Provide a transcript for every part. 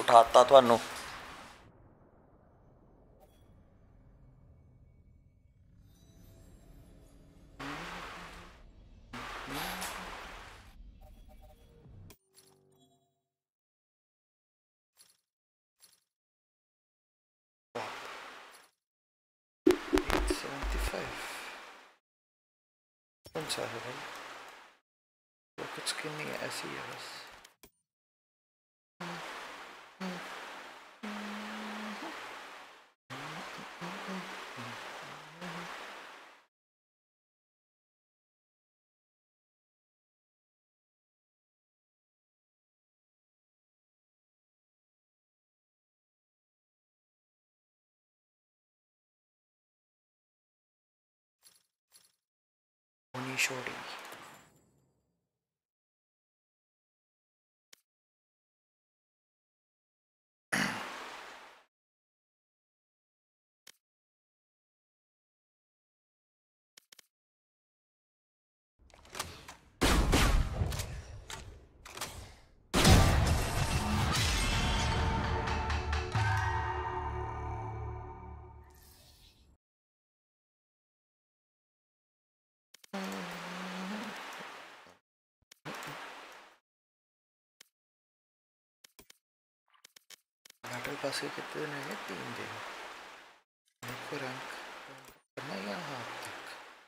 उठाता थानू। कौन सा है भाई? वो कुछ स्किन नहीं है, ऐसी है बस। छोड़ी बैटल पास के कितने दिन है? 3 दिन। को रैंक करना यहाँ तक।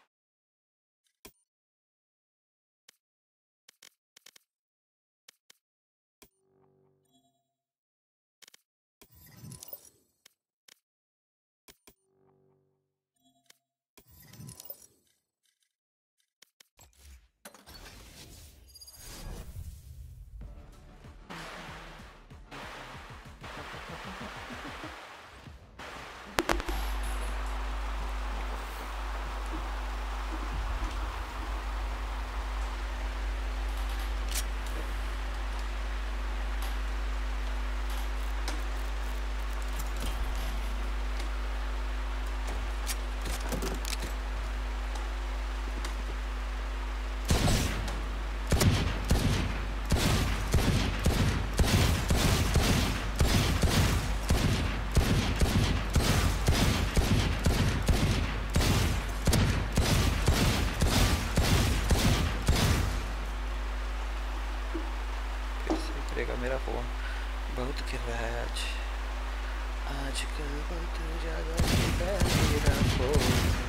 मेरा फोन बहुत गिर रहा है आजकल बहुत ज़्यादा मेरा phone.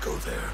go there.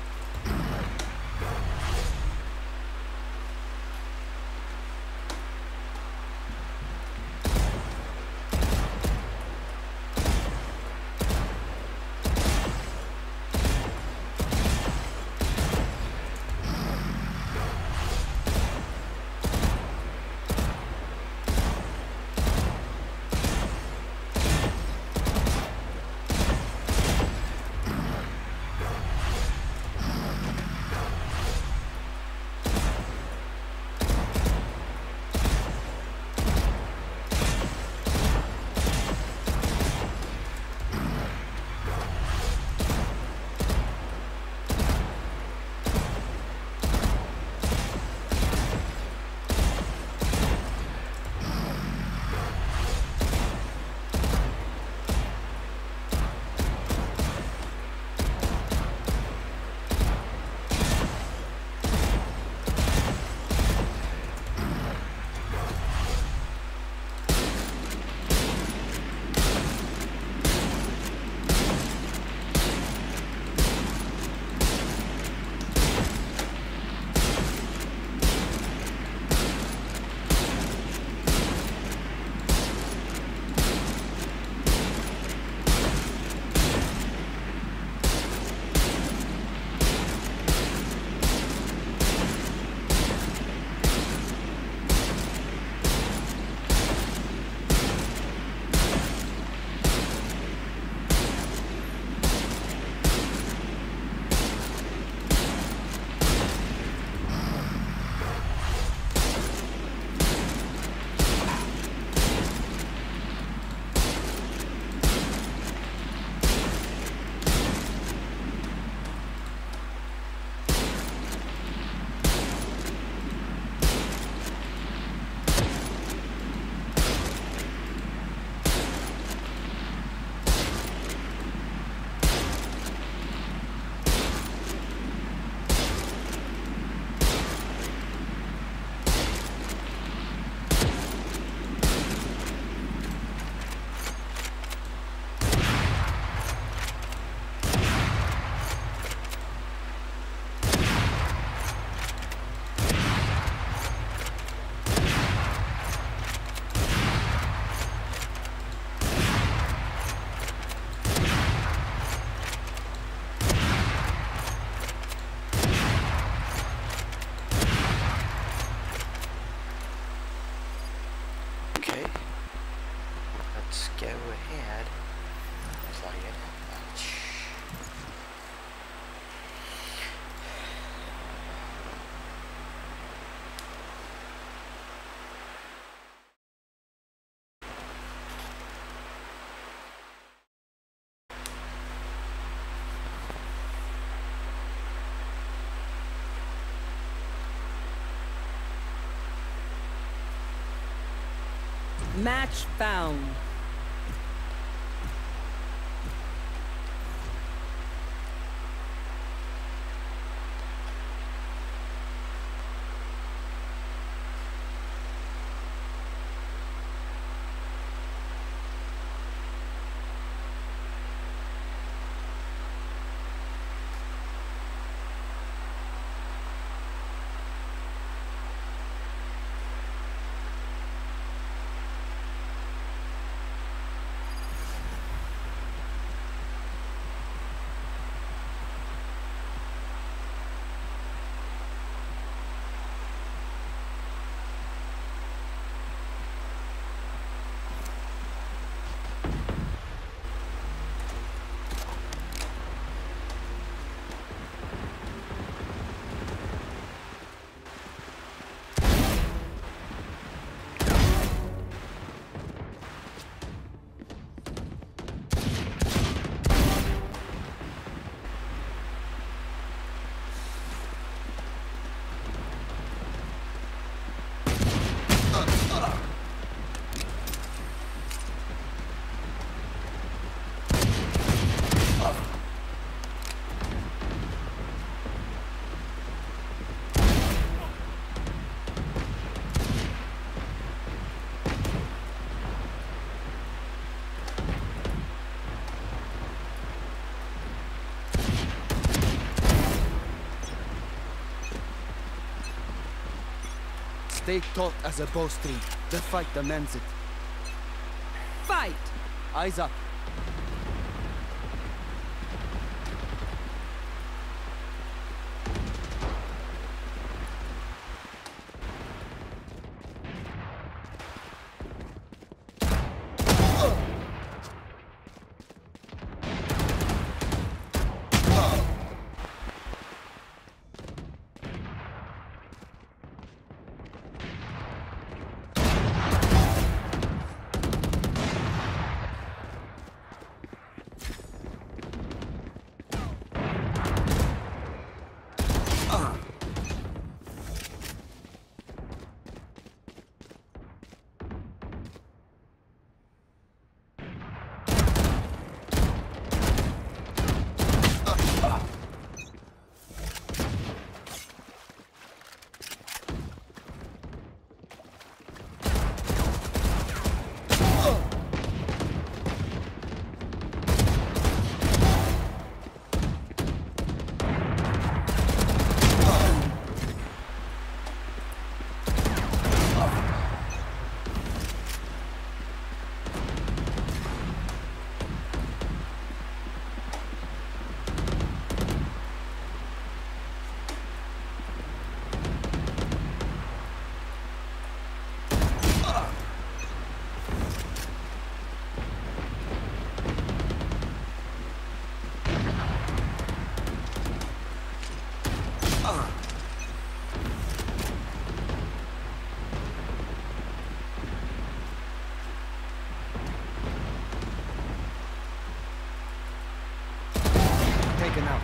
Match found. Stay taut as a bowstring. The fight demands it. Fight! Eyes up. Taken out.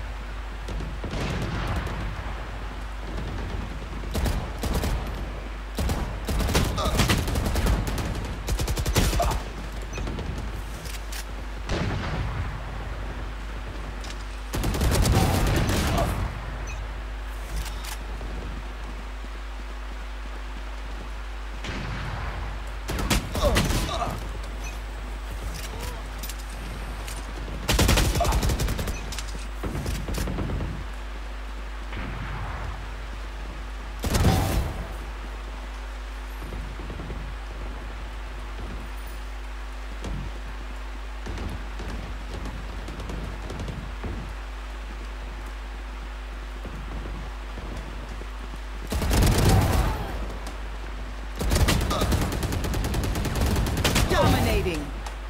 Dominating.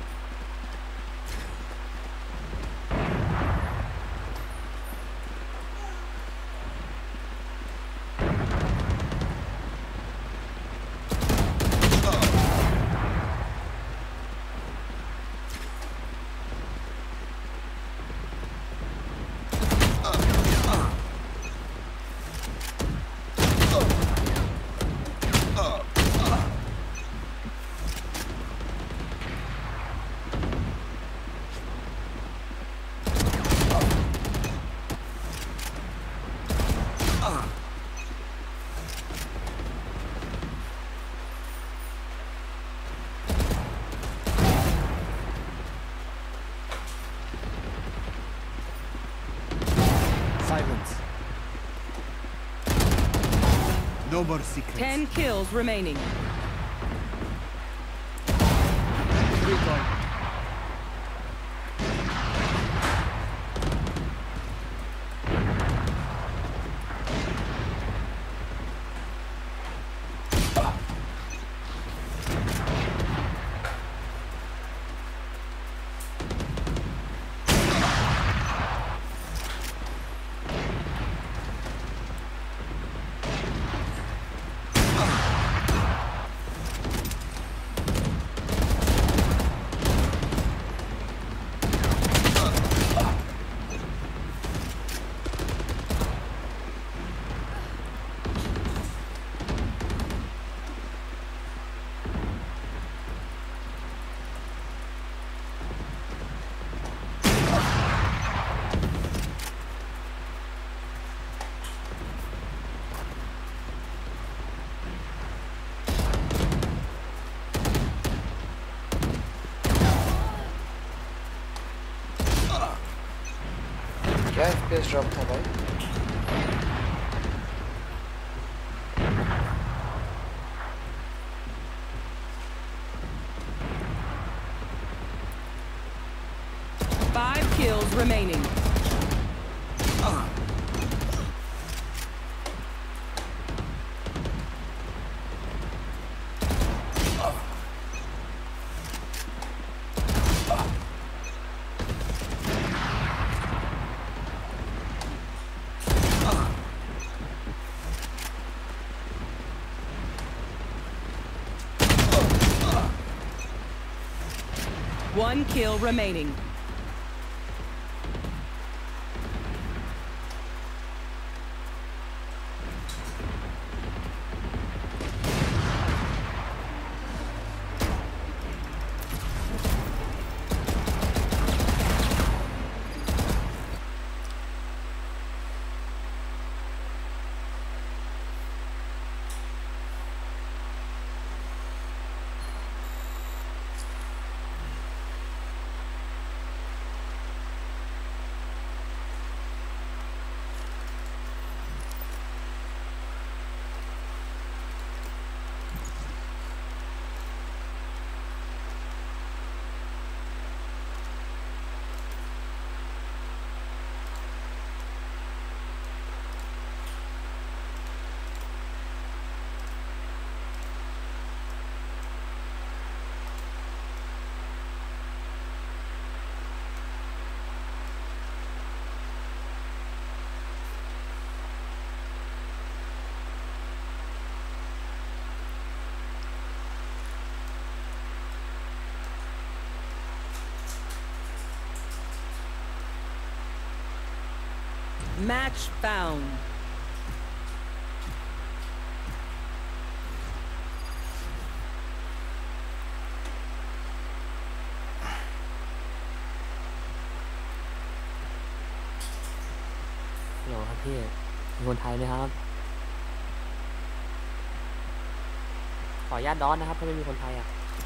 Silence. No more secrets. 10 kills remaining. Recon. क्या FPS ड्रॉप था भाई? kills remaining. One kill remaining. Match found. ฮัลโหลครับพี่เป็นคนไทยไหมครับขออนุญาตดอนนะครับถ้าไม่มีคนไทยอ่ะ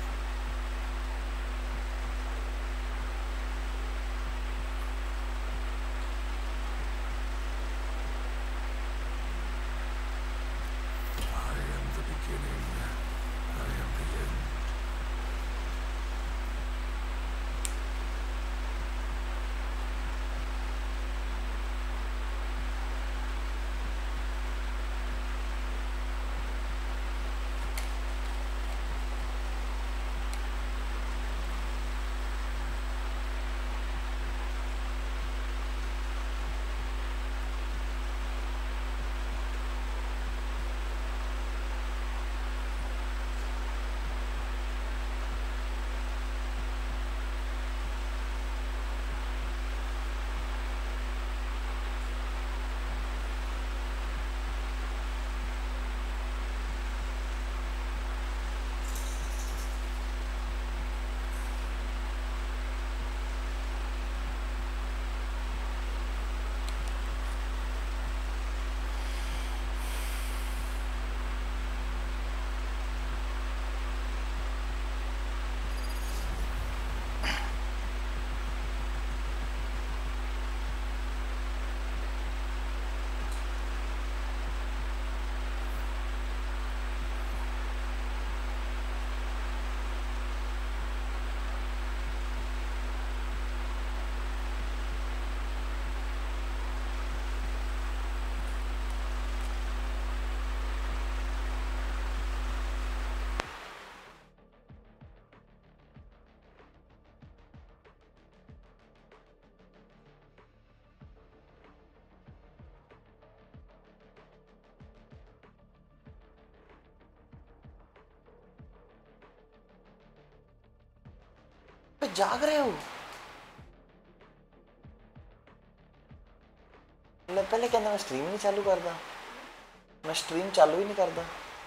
जाग रहे हो? मैं पहले कहना मैं स्ट्रीम नहीं चालू करता, मैं स्ट्रीम चालू ही नहीं करता,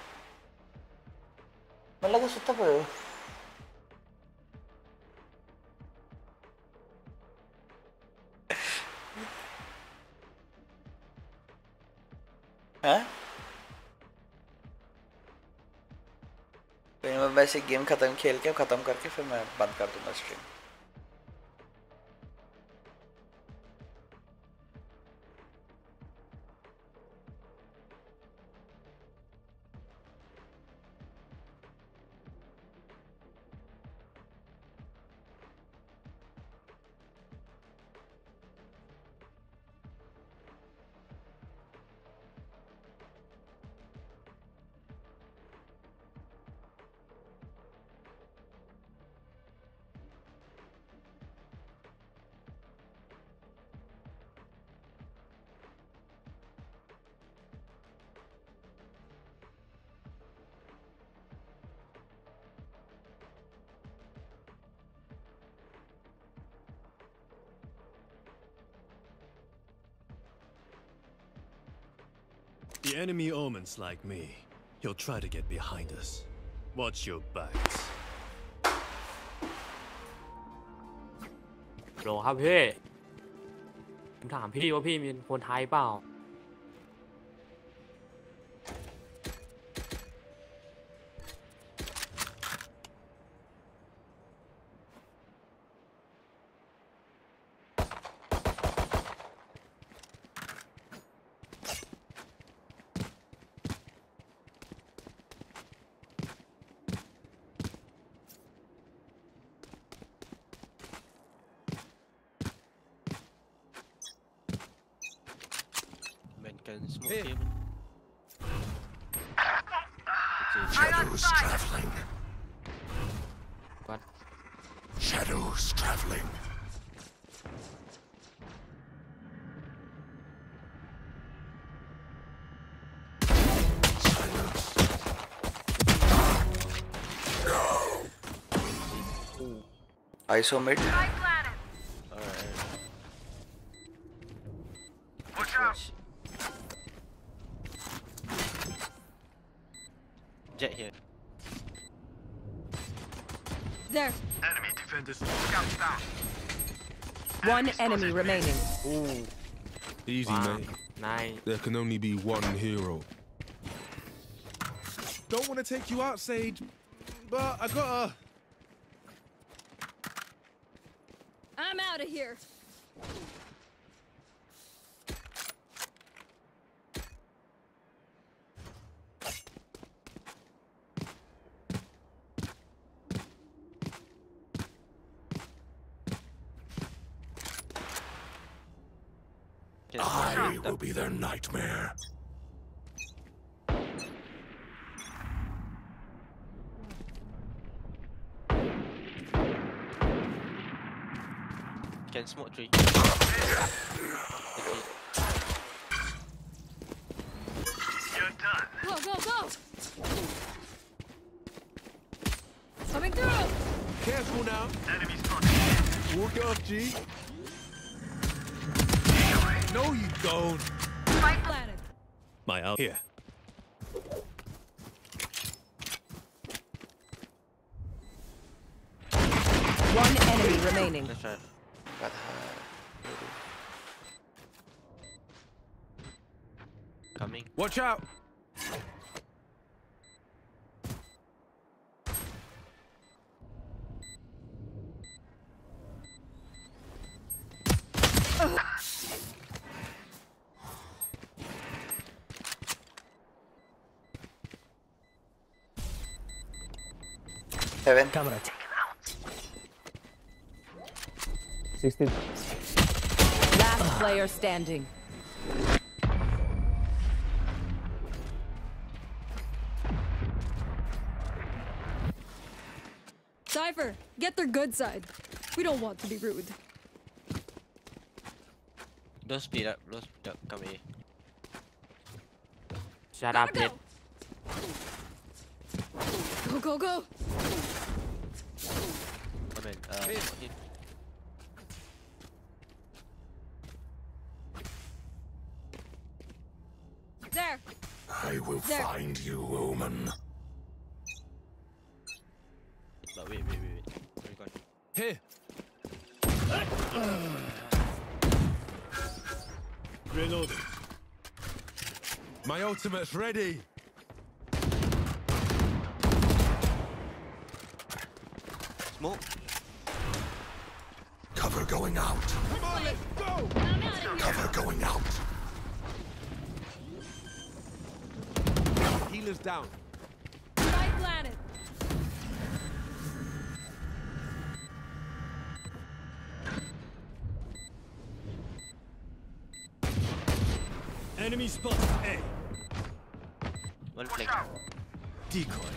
मैं लगा सुता पे हो। हाँ? फिर मैं वैसे गेम खत्म खेल के खत्म करके फिर मैं बंद कर दूंगा stream. The enemy Omen's like me. He'll try to get behind us. Watch your backs. โหลครับพี่ผมถามพี่ว่าพี่เป็นคนไทยเปล่า Can smoke Hey. him. Shadows traveling. What? Shadows traveling. Silence. ISO mid. Alright. Watch out. Jet here. There. Enemy defenders. Scouts down. One enemy remaining. Easy, ว้าว mate. นาย There can only be one hero. Don't want to take you out, Sage, but I gotta. I'm out of here. Can I will be their nightmare. Can smoke 3. You're done. Go, go, go. Coming through. Careful now. Enemy spotted. Walk it off, G. No, you don't. Planted. My out here. One enemy remaining. Let's try. Got Coming. Watch out. Heaven. Camera taken out. 16 Last player standing. Cypher, get their good side. We don't want to be rude. Don't speed up. Don't speed up. Come here. shut up เพชร Go, go, go. Come in. Smoke him. There. I will There. find you, Omen. But wait. Where you going? Here. Reloading. My ultimate's ready. Smoke. Cover going out. Come on, let's go. Cover going out. Healer's down. Spike planted. Enemy spotted. A. One flank. Decoy.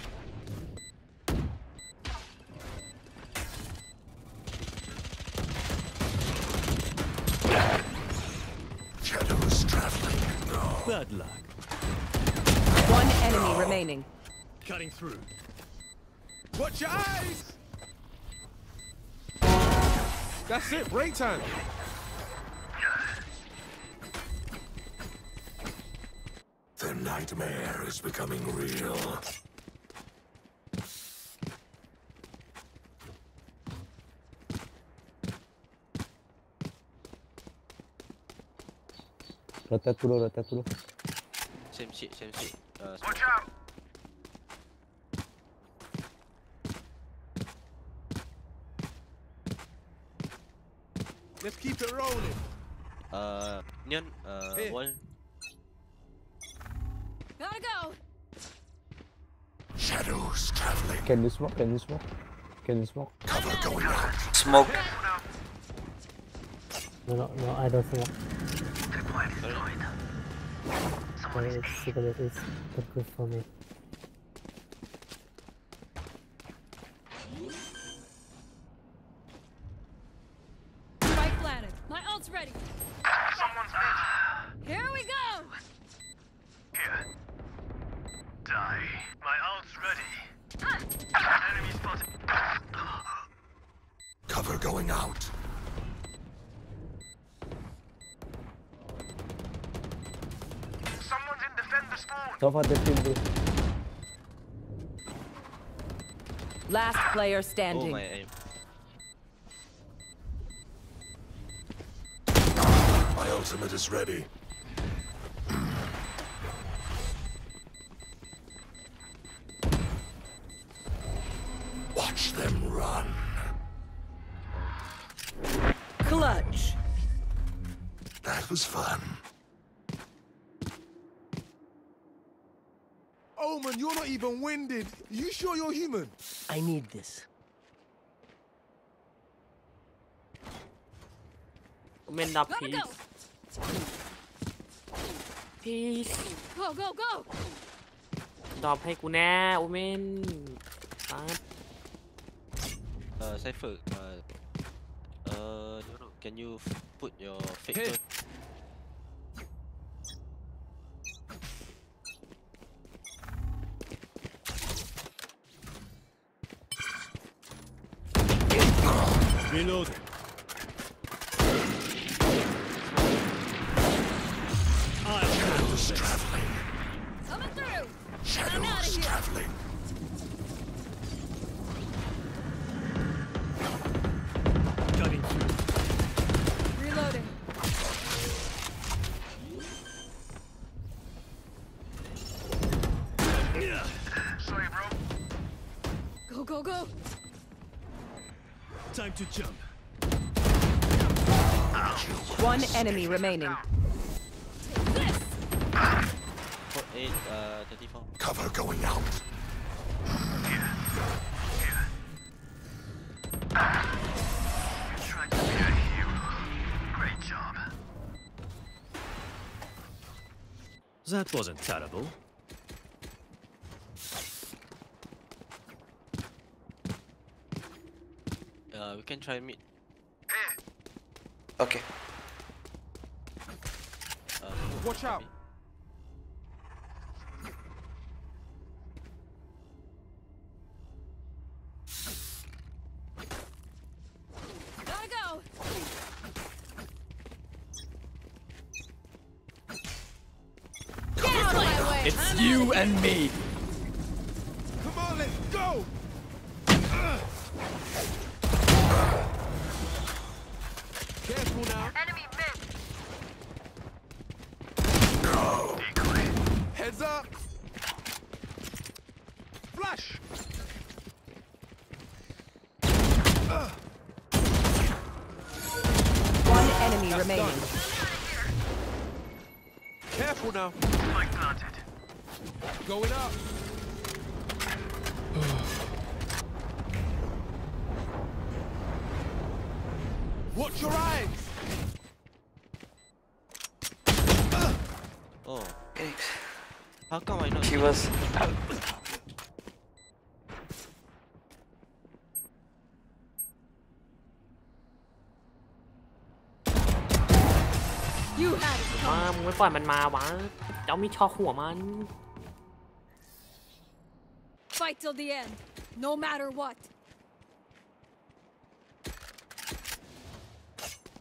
Shadows traveling. Bad luck. One enemy remaining. Cutting through. Watch your eyes. That's it. Break time. Their nightmare is becoming real. Rotate dulu. Same shit. Watch out! Let's keep it rolling. Neon, Here. wall. Gotta go. Shadows traveling. Can you smoke? Cover going out. Smoke. No, I don't smoke. Sorry. Cigarette is not good for me. Spike planted. My ult's ready. Someone's mid. Here we go. Here. Die. My ult's ready. Enemy spotted. Cover going out. Someone's in defender spawn. So far, they still do. Last player Oh standing. my aim. My ultimate is ready. Watch them run. Clutch. That was fun. Omen, you're not even winded. You sure you're human? I need this. Omen ดับ Gotta พี go. พีซ Go. ดรอปให้กูแน่โอเมนปั๊บ Cypher. No. Can you put your fake Here. gun? Reloading. Shadows traveling. Coming through. Shadows traveling. Cutting through. Reloading. Sorry, bro. Go. Time to jump. One enemy remaining. This. 8, 34. Cover going out. Tried to be a hero. Great job. That wasn't terrible. We can try mid. Okay. Watch out. Gotta go. Get out of my way. It's you and me. Come on, let's go. Careful now. Enemy mid. Heads up. Flash. One enemy remaining. Careful now. Spike planted. Going up. Watch your eyes. Oh, Thanks. how come I not? She was. You had it. มามึงไม่ปล่อยมันมาวะเจ้ามีชอหัวมัน Fight till the end, no matter what.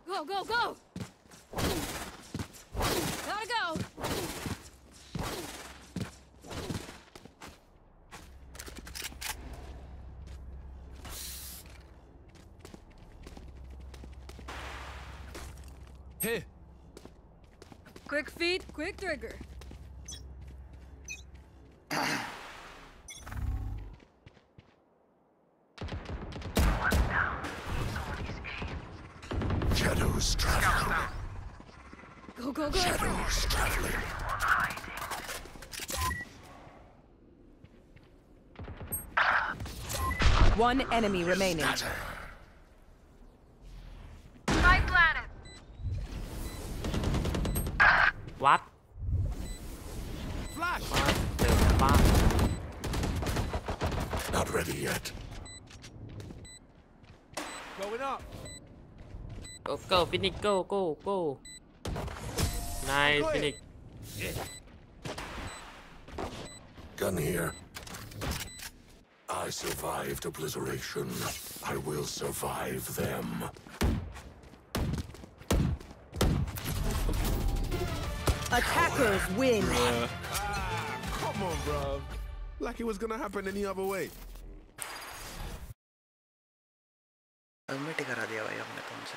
Go. Gotta go. Here. Quick feet, quick trigger. Shadows traveling. Go, go, go. Shadows traveling. One enemy remaining. What? Flash. เจอบ้าน Not ready yet. Going up. go Phoenix go nice Phoenix Gun here. I survived obliteration. I will survive them. Attackers win. Come on, bro. Like it was gonna happen any other way. Ultimate करा दिया भाई हमने तुमसे.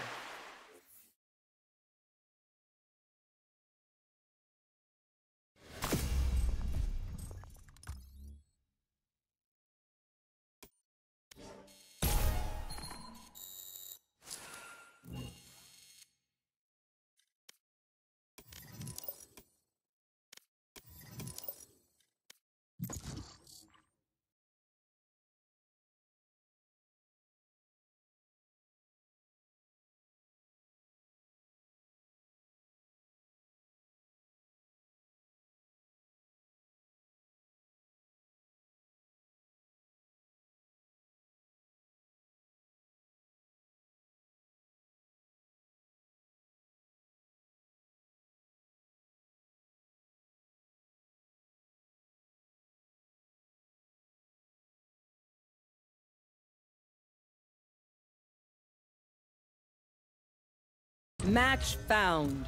Match found.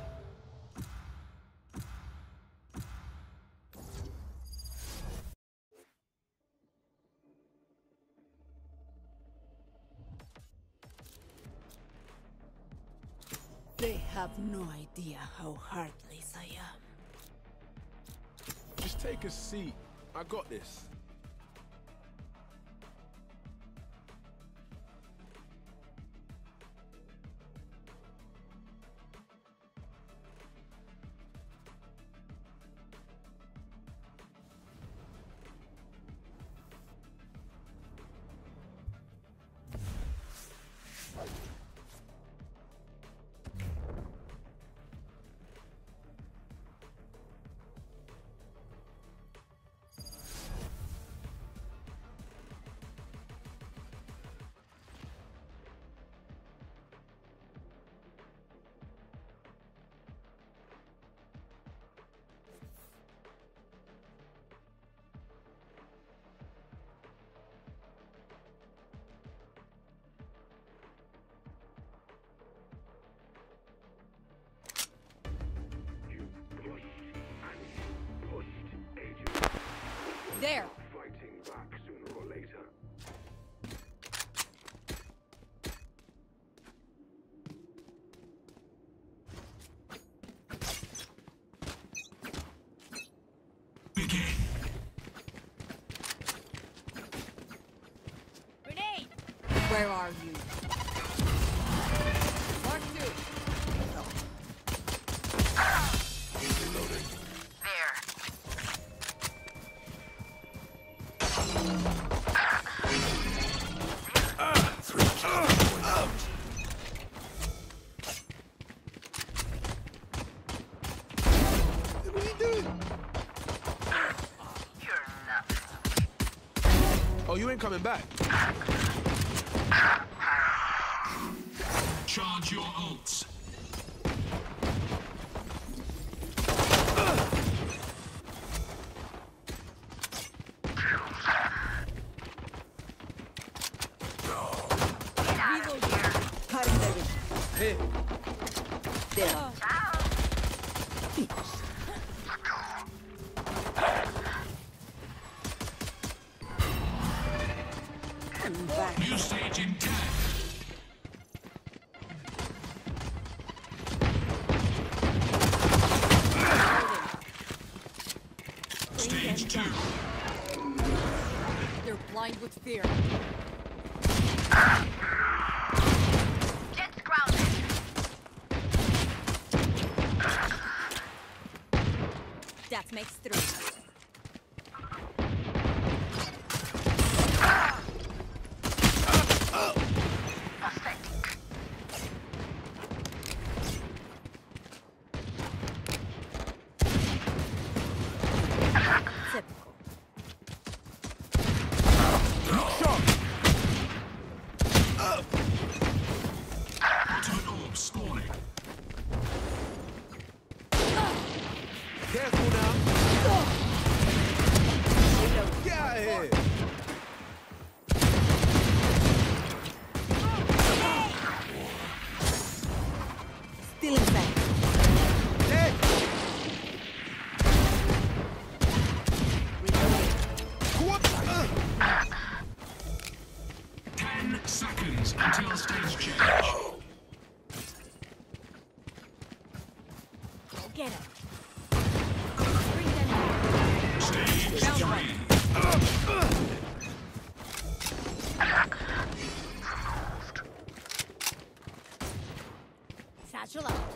They have no idea how heartless I am. Just take a seat. I got this. There. Fighting back sooner or later. Begin. Grenade. Where are you? Mark 2. Reloading. What are you doing? Oh, you ain't coming back. Charge your ults. Here. There. New stage in 10. blind with fear. Jet's grounded. That makes 3. Careful now. Get out of here. Still inside. Hey. What? 10 seconds until stage change. Go get him. Stage 3. Satchel out.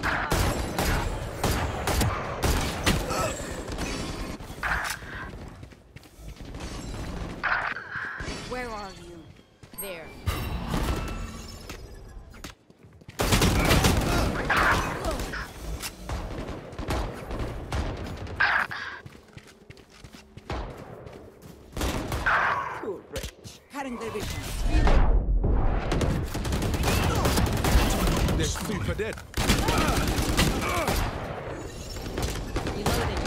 Where are you? There. Cutting their vision. They're super dead. Reloading.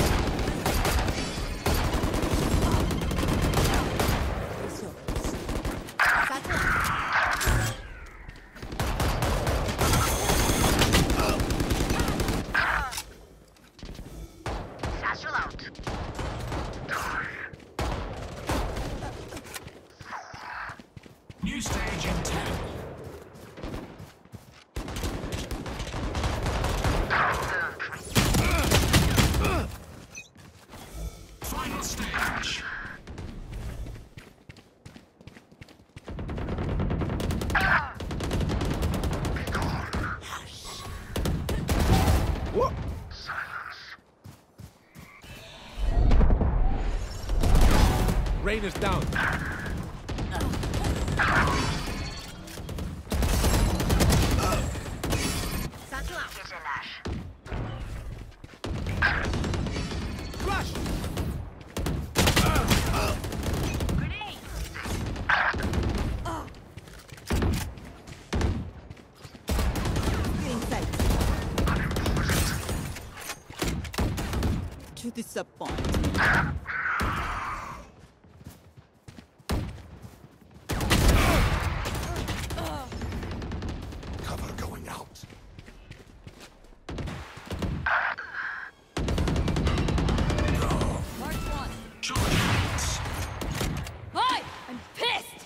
Satchel out. New stage in 10. Final stage. What? Rain is down. Satchel out. Get your lash. Flash. Grenade. Inside. To disappoint. Cover going out. Mark 1. Charge hits. Hi! I'm pissed!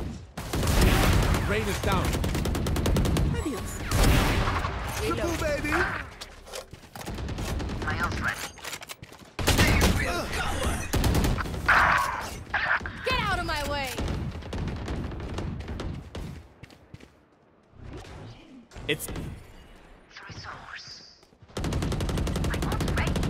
Rain is down. Adios. Triple, baby. Miles ready. Get out of my way! It's The resource. My ult's ready.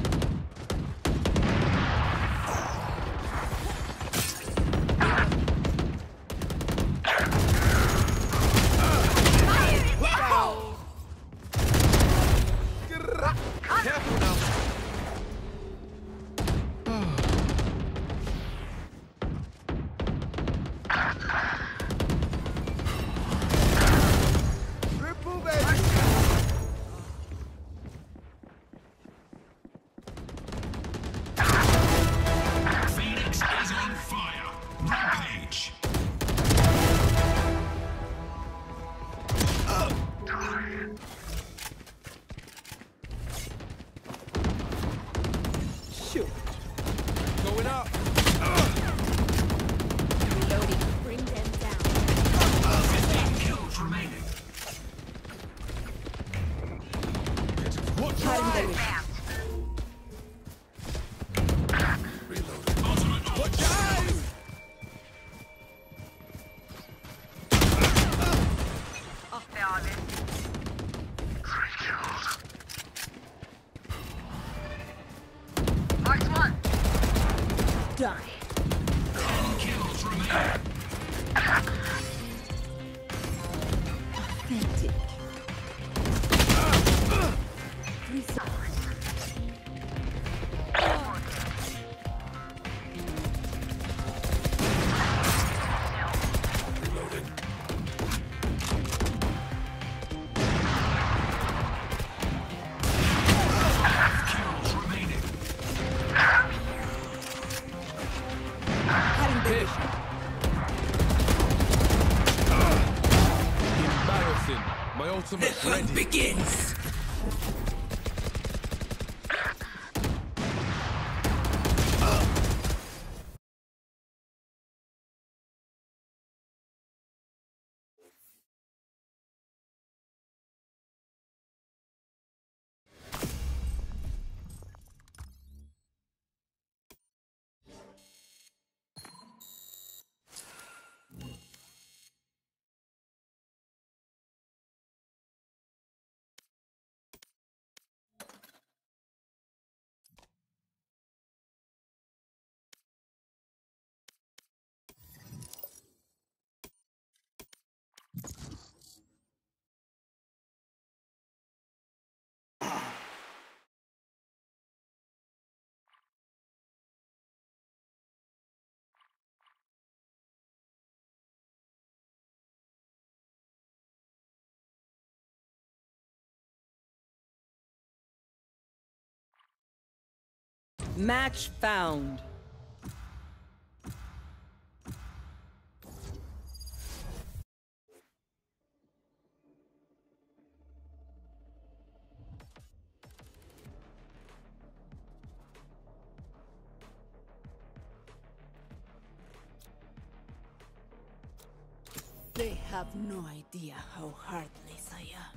Careful now. Triple, baby. Listen, my ultimate's ready. Begins. Match found. They have no idea how heartless I am.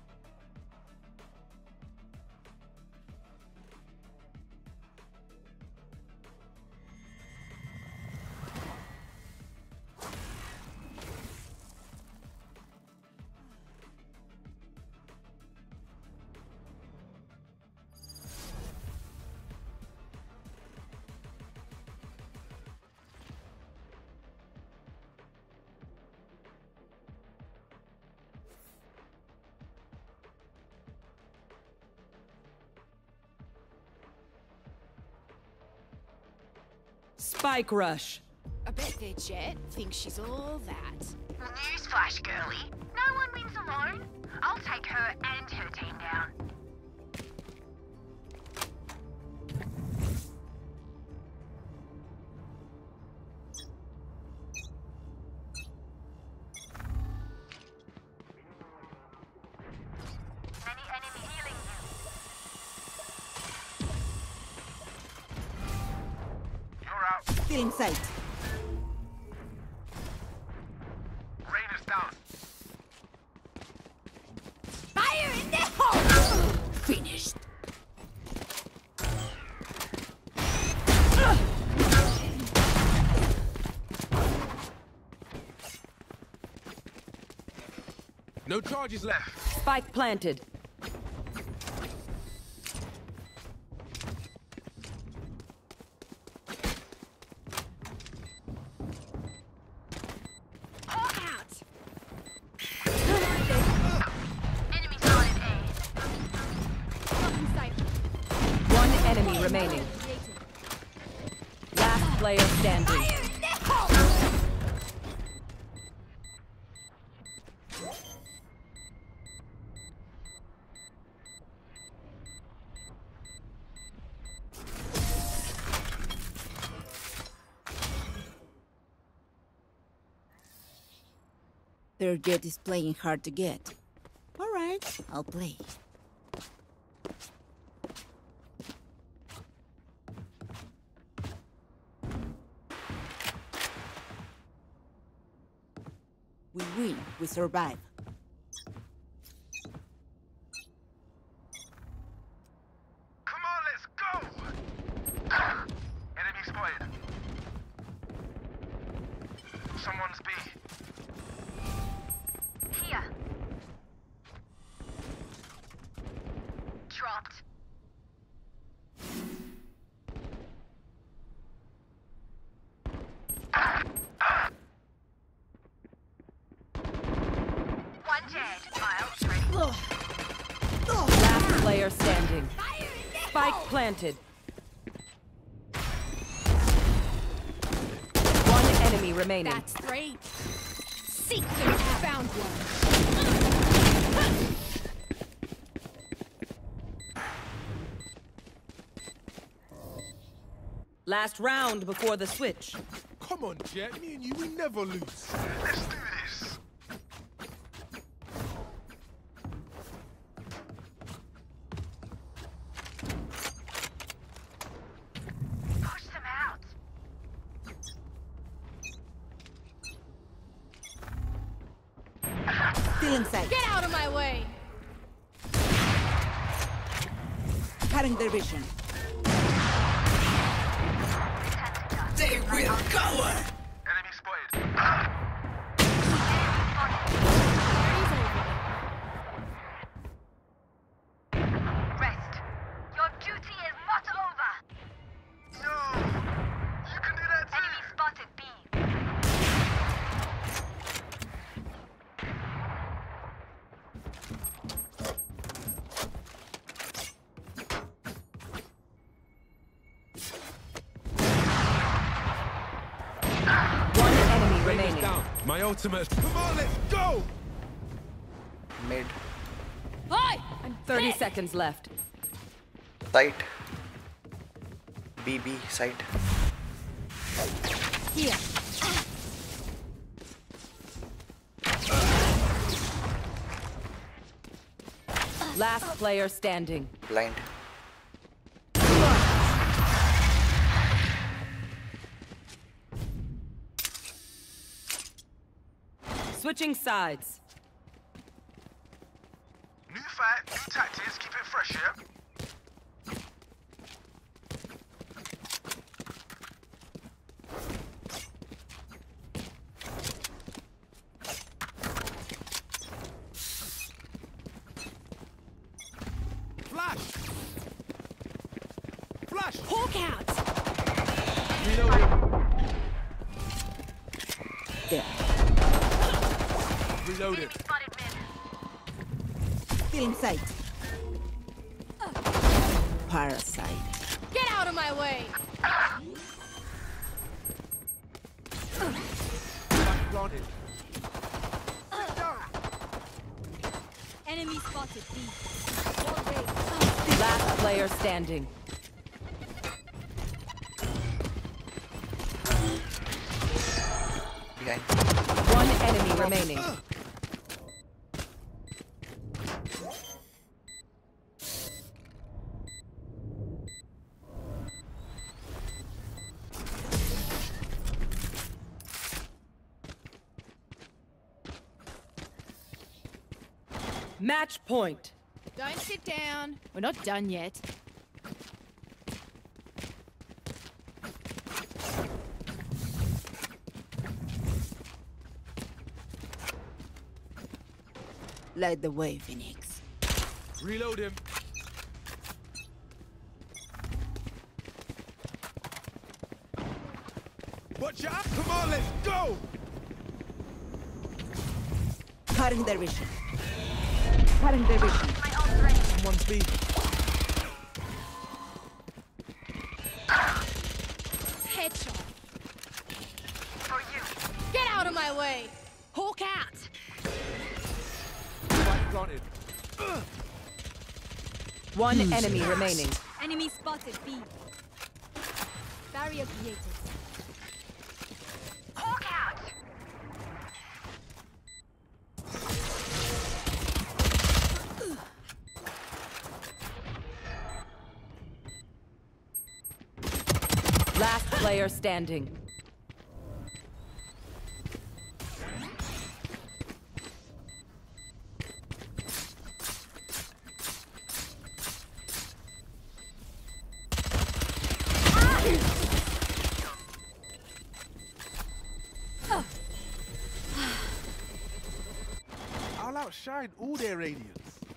Spike rush. I bet their jet thinks she's all that. Newsflash, girlie. No one wins alone. I'll take her and her team down. Any enemy healing you? You're out. Still in sight. Rainer's down. Fire in the hole! Finished. No charges left. Spike planted. Hawk out. Enemy spotted A. One enemy remaining. Last player standing. Their jet is playing hard to get. All right, I'll play. We win, we survive. Come on, let's go! Enemy spotted. Someone's B. Here. Dropped. One dead. Miles ready. Last player standing. Spike planted. One enemy remaining. That's three. Seek them, found one. Last round before the switch. Come on, Jet. Me and you, we never lose. Let's do this. Still inside. Get out of my way! Cutting their vision. They will cover! Enemy spotted. Rest. Your duty is not over. No! You can do that too! Enemy spotted B. One enemy remaining. Down. My ultimate. Come on, let's go! Mid. Hi! 30 seconds left. Sight. BB sight. Here. Last player standing. Blind. Switching sides. New fight, new tactics, keep it fresh, yeah? Flash! Flash! Hawk out! Reloading. There. Reloaded. Spotted mid. Still in sight. Parasite. Get out of my way! Planted. Enemy spotted B. Last player standing. Behind. One enemy remaining. Match point. Don't sit down. We're not done yet. Light the way, Phoenix. Reload him. Watch out! Come on, let's go! Cutting their vision. Cutting their vision. Someone's B. Headshot. For you. Get out of my way! Hawk out! Spike planted. One enemy remaining. Enemy spotted B. Barrier created. Hawk out. Last player standing. I'll outshine all their radiance.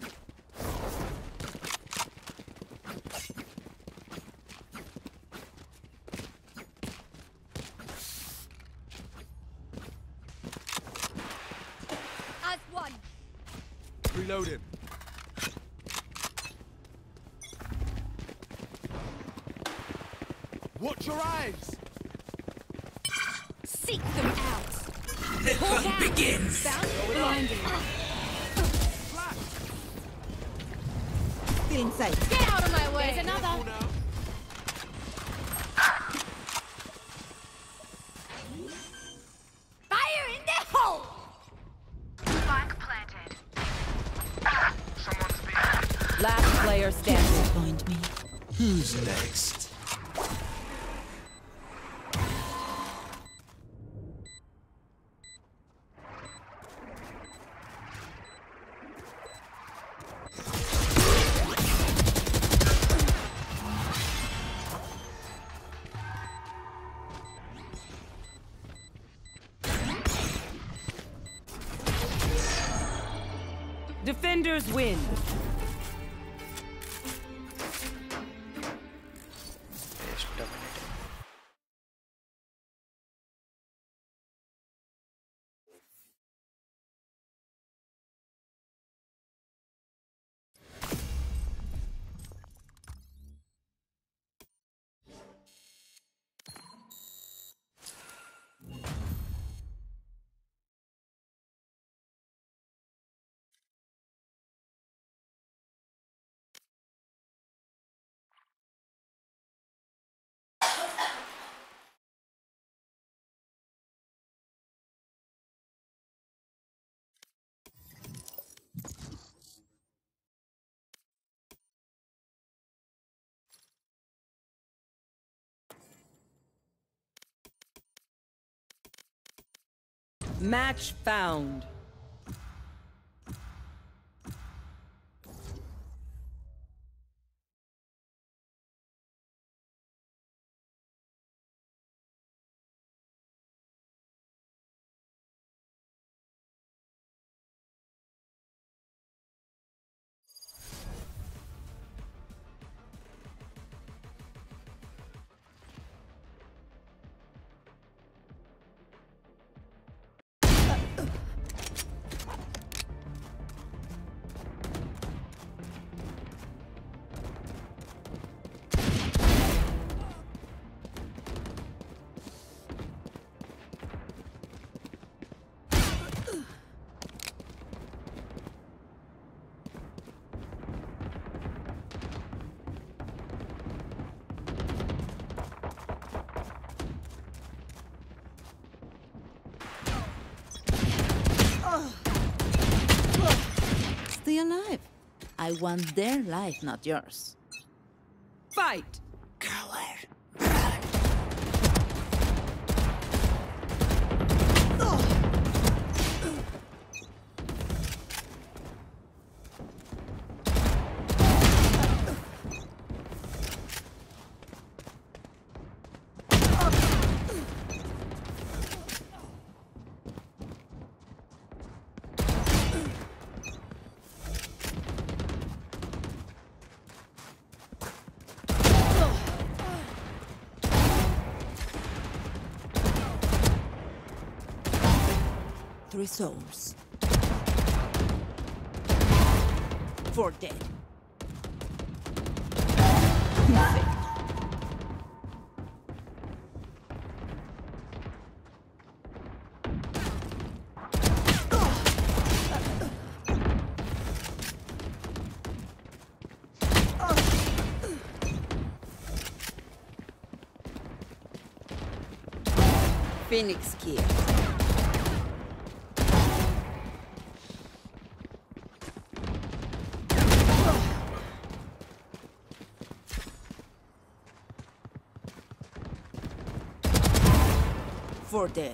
As one. Reloading. Watch your eyes! Seek them out. The hunt begins. Found blinding. Still in sight. Get out of my way. There's another. Fire in the hole. Spike planted. Someone's B. Last player standing. Disappoint me. Who's next? Defenders win. Just dominating. Match found. Stay alive. I want their life, not yours. Fight! Three souls. 4 dead. Perfect. Phoenix kill. For dead.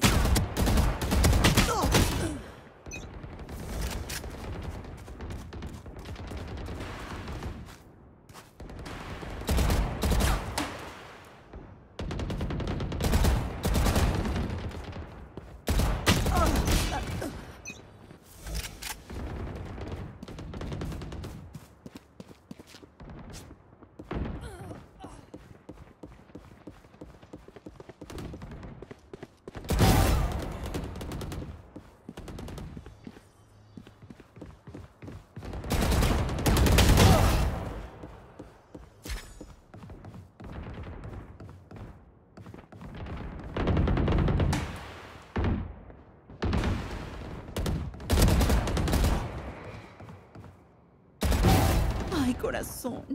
Ay, corazón.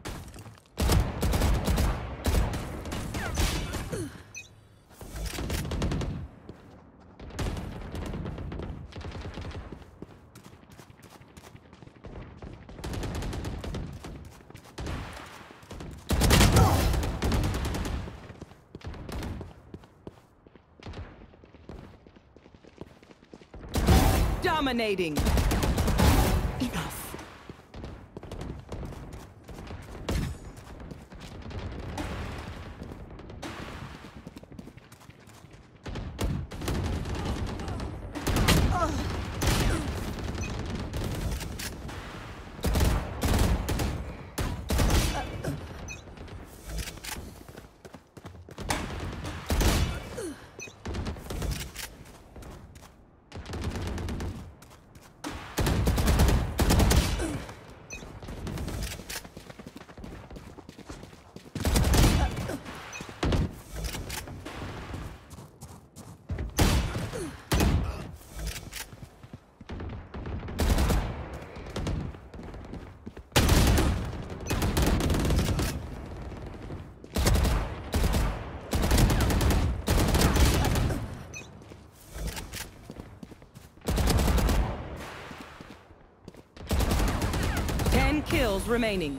Dominating. Enough. 10 kills remaining.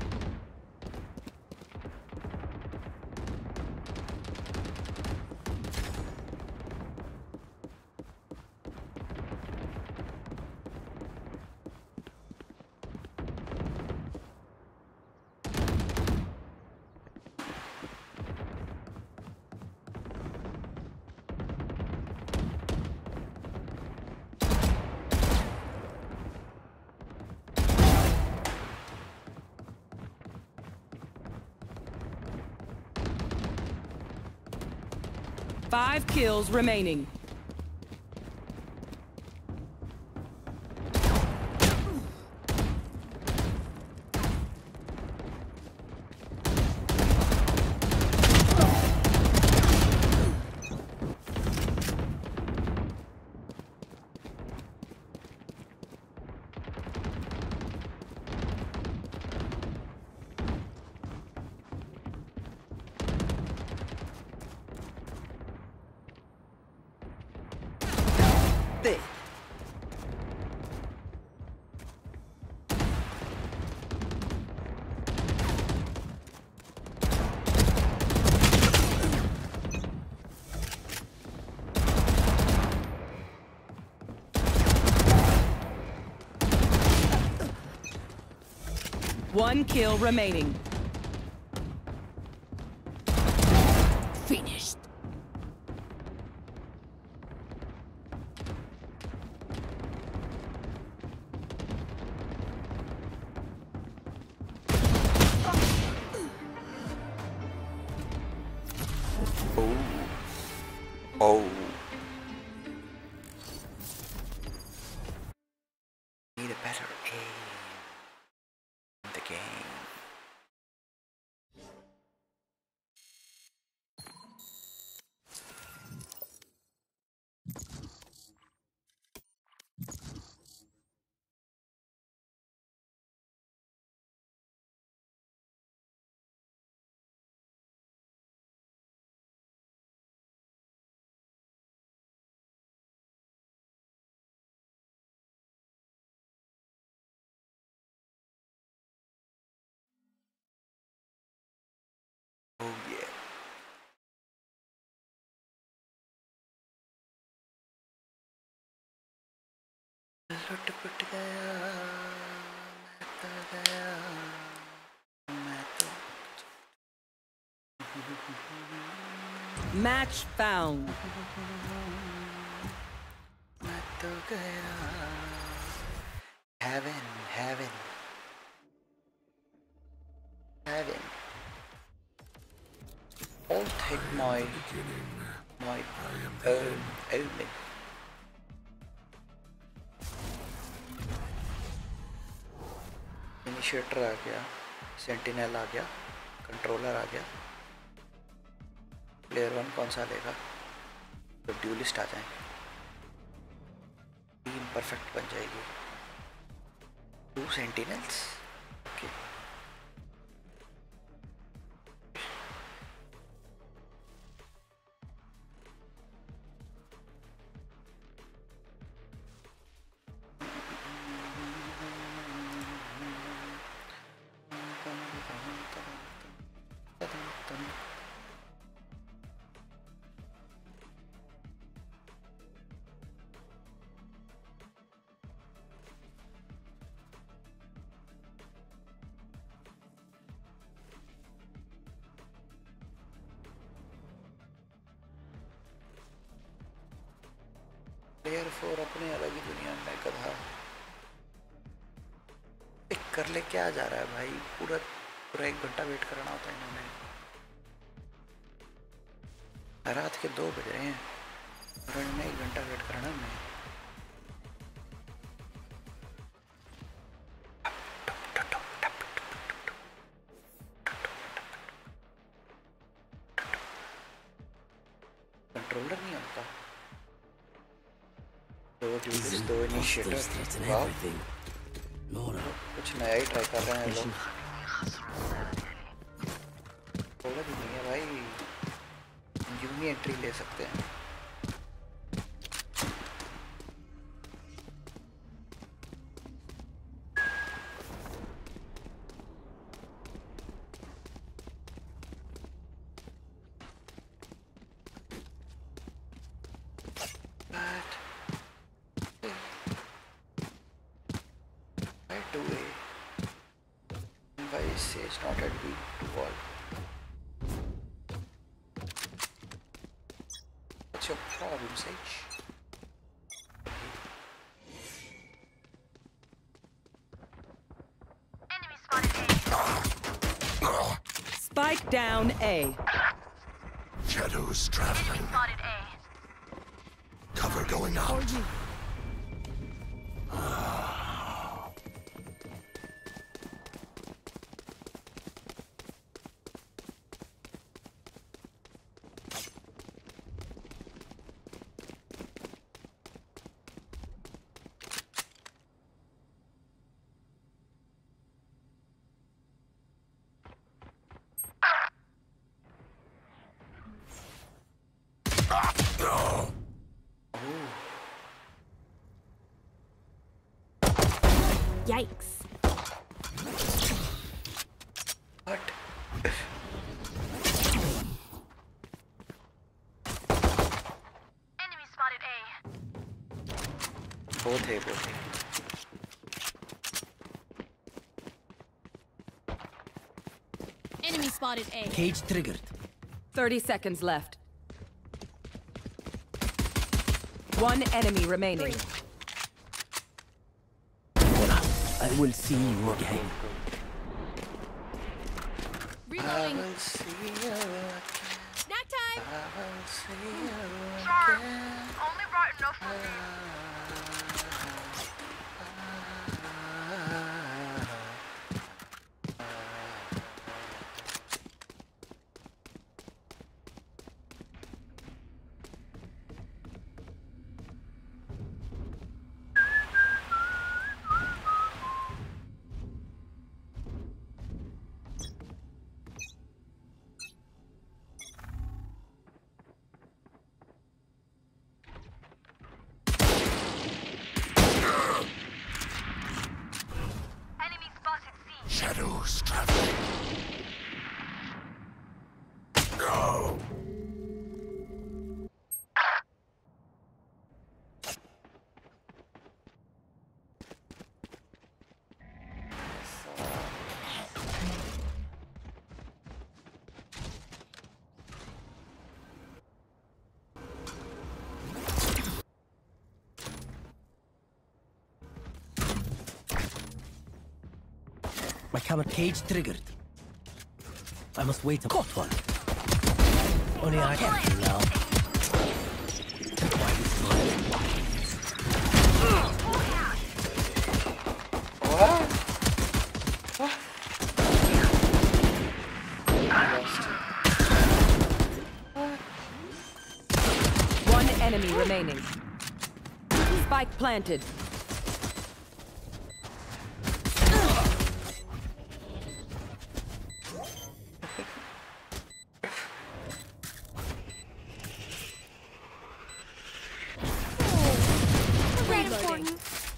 Five kills remaining. One kill remaining. Finished. Oh. Need a better aim in the game. Oh yeah. लुट पुट गया मैं तो गया मैं तो Match found. मैं तो गया heaven heaven heaven. I'll take my own omen. Initiator आ गया, सेंटिनल आ गया, कंट्रोलर आ गया। प्लेयर 1 कौन सा लेगा? तो ड्यूलिस्ट आ जाएंगे, टीम परफेक्ट बन जाएगी। 2 सेंटिनल्स, ओके। प्लेयर 4 अपने अलग ही दुनिया में गधा पिक कर ले। क्या जा रहा है भाई? पूरा 1 घंटा वेट करना होता है इन्होंने। रात के 2 बज रहे हैं और इन्हें 1 घंटा वेट करना है। कंट्रोलर नहीं होता। 2 ड्यूलिस्ट, 2 इनिशिएटर। वाह, कुछ नया ही ट्राई कर रहे हैं लोग। कंट्रोलर भी नहीं है भाई, यूं ही एंट्री ले सकते हैं। Sage, not at the wall. What's your problem, Sage? Enemy spotted A. Spike down A. Shadows traveling. Enemy spotted A. Cover going out. Yikes. What? Enemy spotted A. Both A, both A. Enemy spotted A. Cage triggered. 30 seconds left. One enemy remaining. I will see you again. Reloading. I will see you again. Snack time. I will see you Sure. again. Only brought enough for me. Enemy spotted C. Shadows traveling. No. My camera cage triggered. I must wait a caught one. Only I can do now. Why this What? What? I lost it. One enemy remaining. Spike planted. Reloading.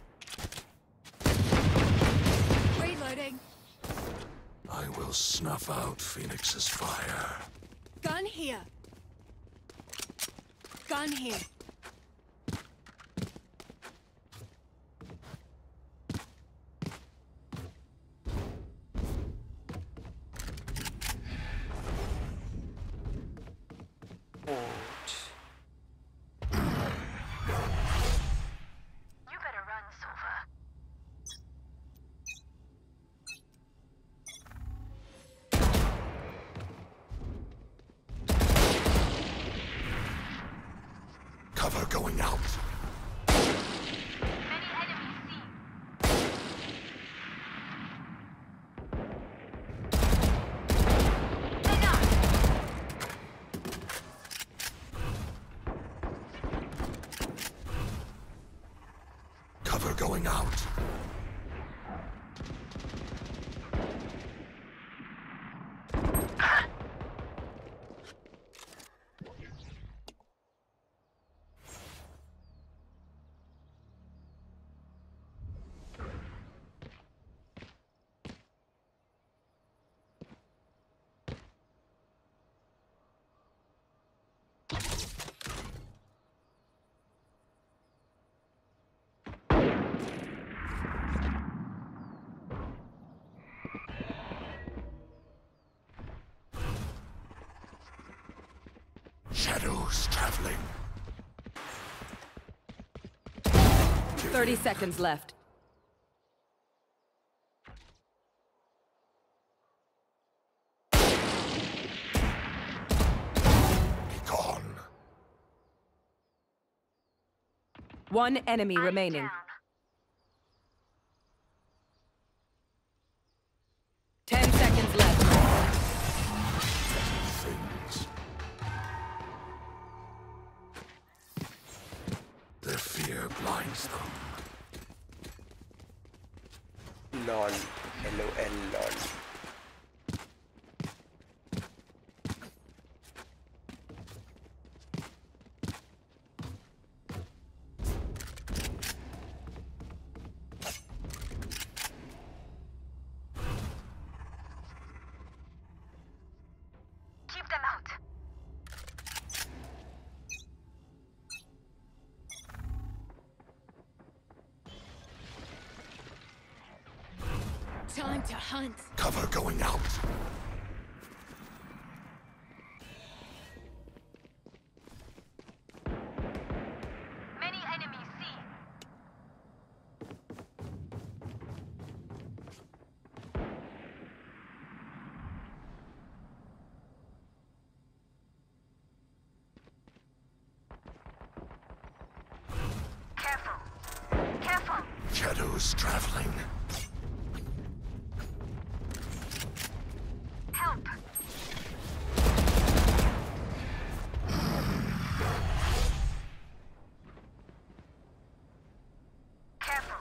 Reloading. I will snuff out Phoenix's fire. Gun here. Gun here. You better run, Silva. Cover going out. Many enemies C. Cover going out. Shadows traveling. 30 seconds left. Gone. One enemy remaining. 10 seconds left. Things. Their fear blinds them. LOL. LOL LOL. Keep them out. Time to hunt. Cover going out. Many enemies C. Careful. Careful. Shadows traveling. Help. Careful.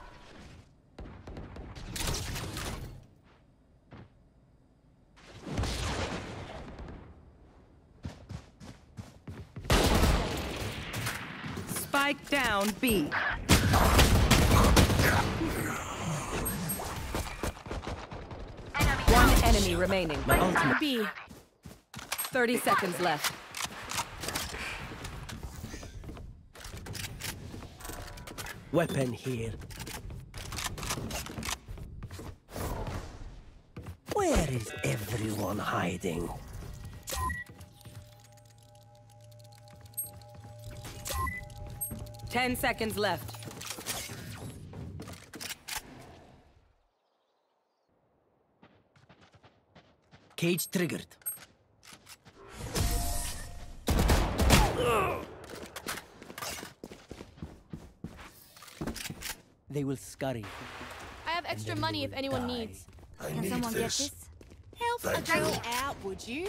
Spike down B. One enemy remaining. My ultimate. B. 30 seconds left. Weapon here. Where is everyone hiding? Ten seconds left. Cage triggered. They will scurry. I have extra money if anyone needs. Can someone get this? Help a Thank girl you. out, would you?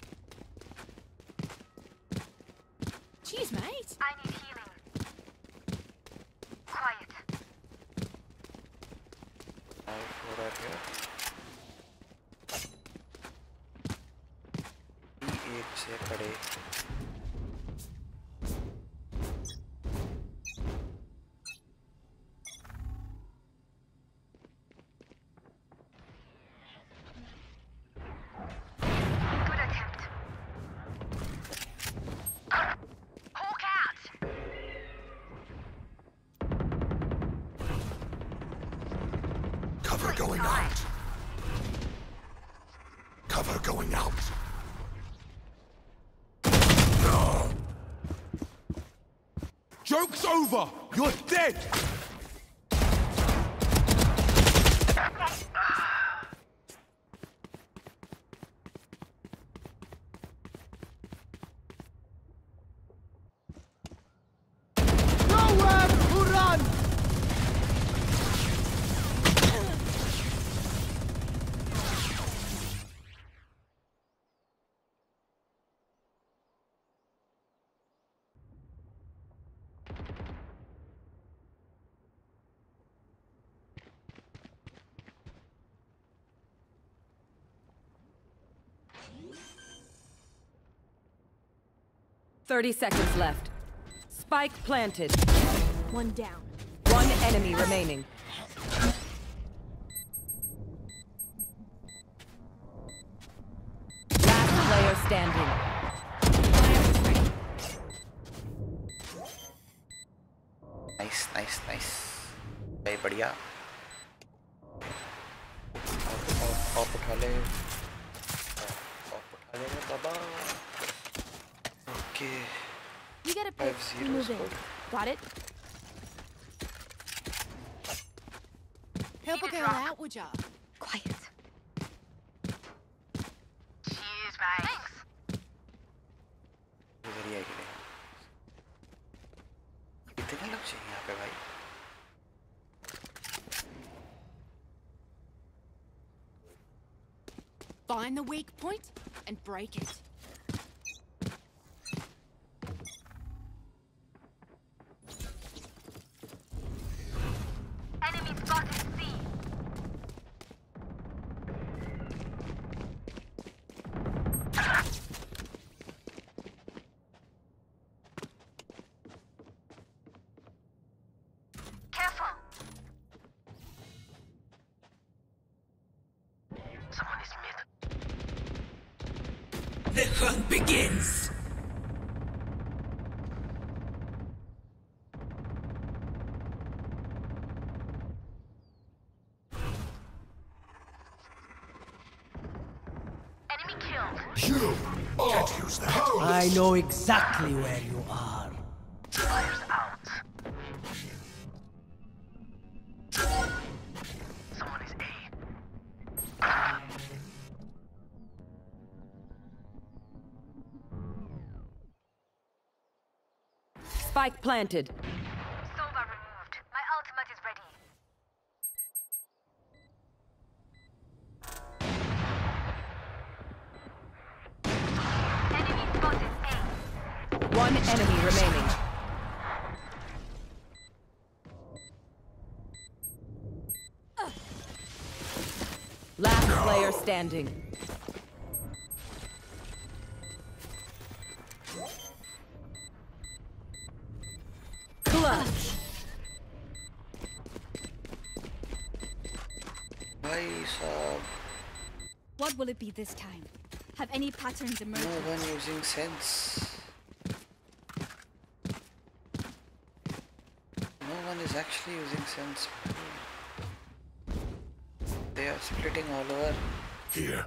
Cheers, mate. I need healing. Quiet. Right here. एक से खड़े. Good attempt. Hawk out. Cover going out. Cover going out. Joke's over! You're dead! Nowhere to run! Thirty seconds left. Spike planted. One down. One enemy remaining. Last player standing. Nice, nice, nice. भाई बढ़िया. Of उठा ले. ऑफ उठा ले बाबा. Okay. You get a pick. 5-0 We move in. score. Got it? Help a girl out, would ya? Quiet. Cheers, mate. Thanks. इधर ही आएगी कितने लोग चाहिए यहाँ पे भाई Find the weak point and break it. Enemy spotted C. Careful. Someone is mid. The hunt begins! Enemy killed. You can't use that. I know exactly where you are. Fires out. Someone is A. Spike planted. Sova removed. My ultimate is ready. Enemy spotted A. One enemy remaining. Last player standing. Clutch. भाई साहब What will it be this time? Have any patterns emerged? no one using sense no one is actually using sense they are splitting all over Here.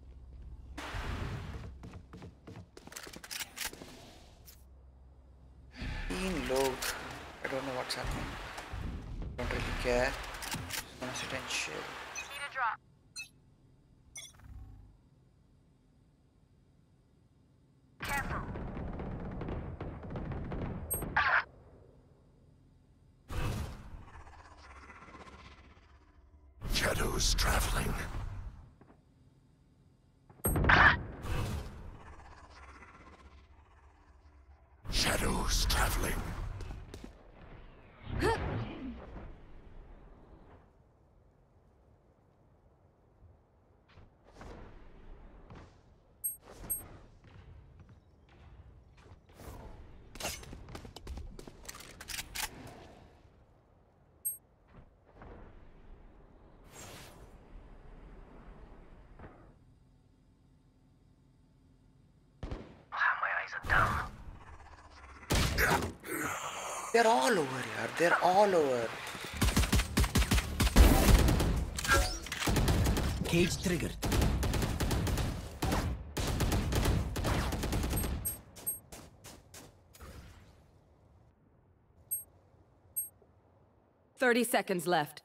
3 log I don't know what's happening don't really care just gonna sit and chill Need a drop. Careful. Shadows traveling. Shadows traveling. My eyes are down. they're all over here they're all over Cage triggered. Thirty seconds left.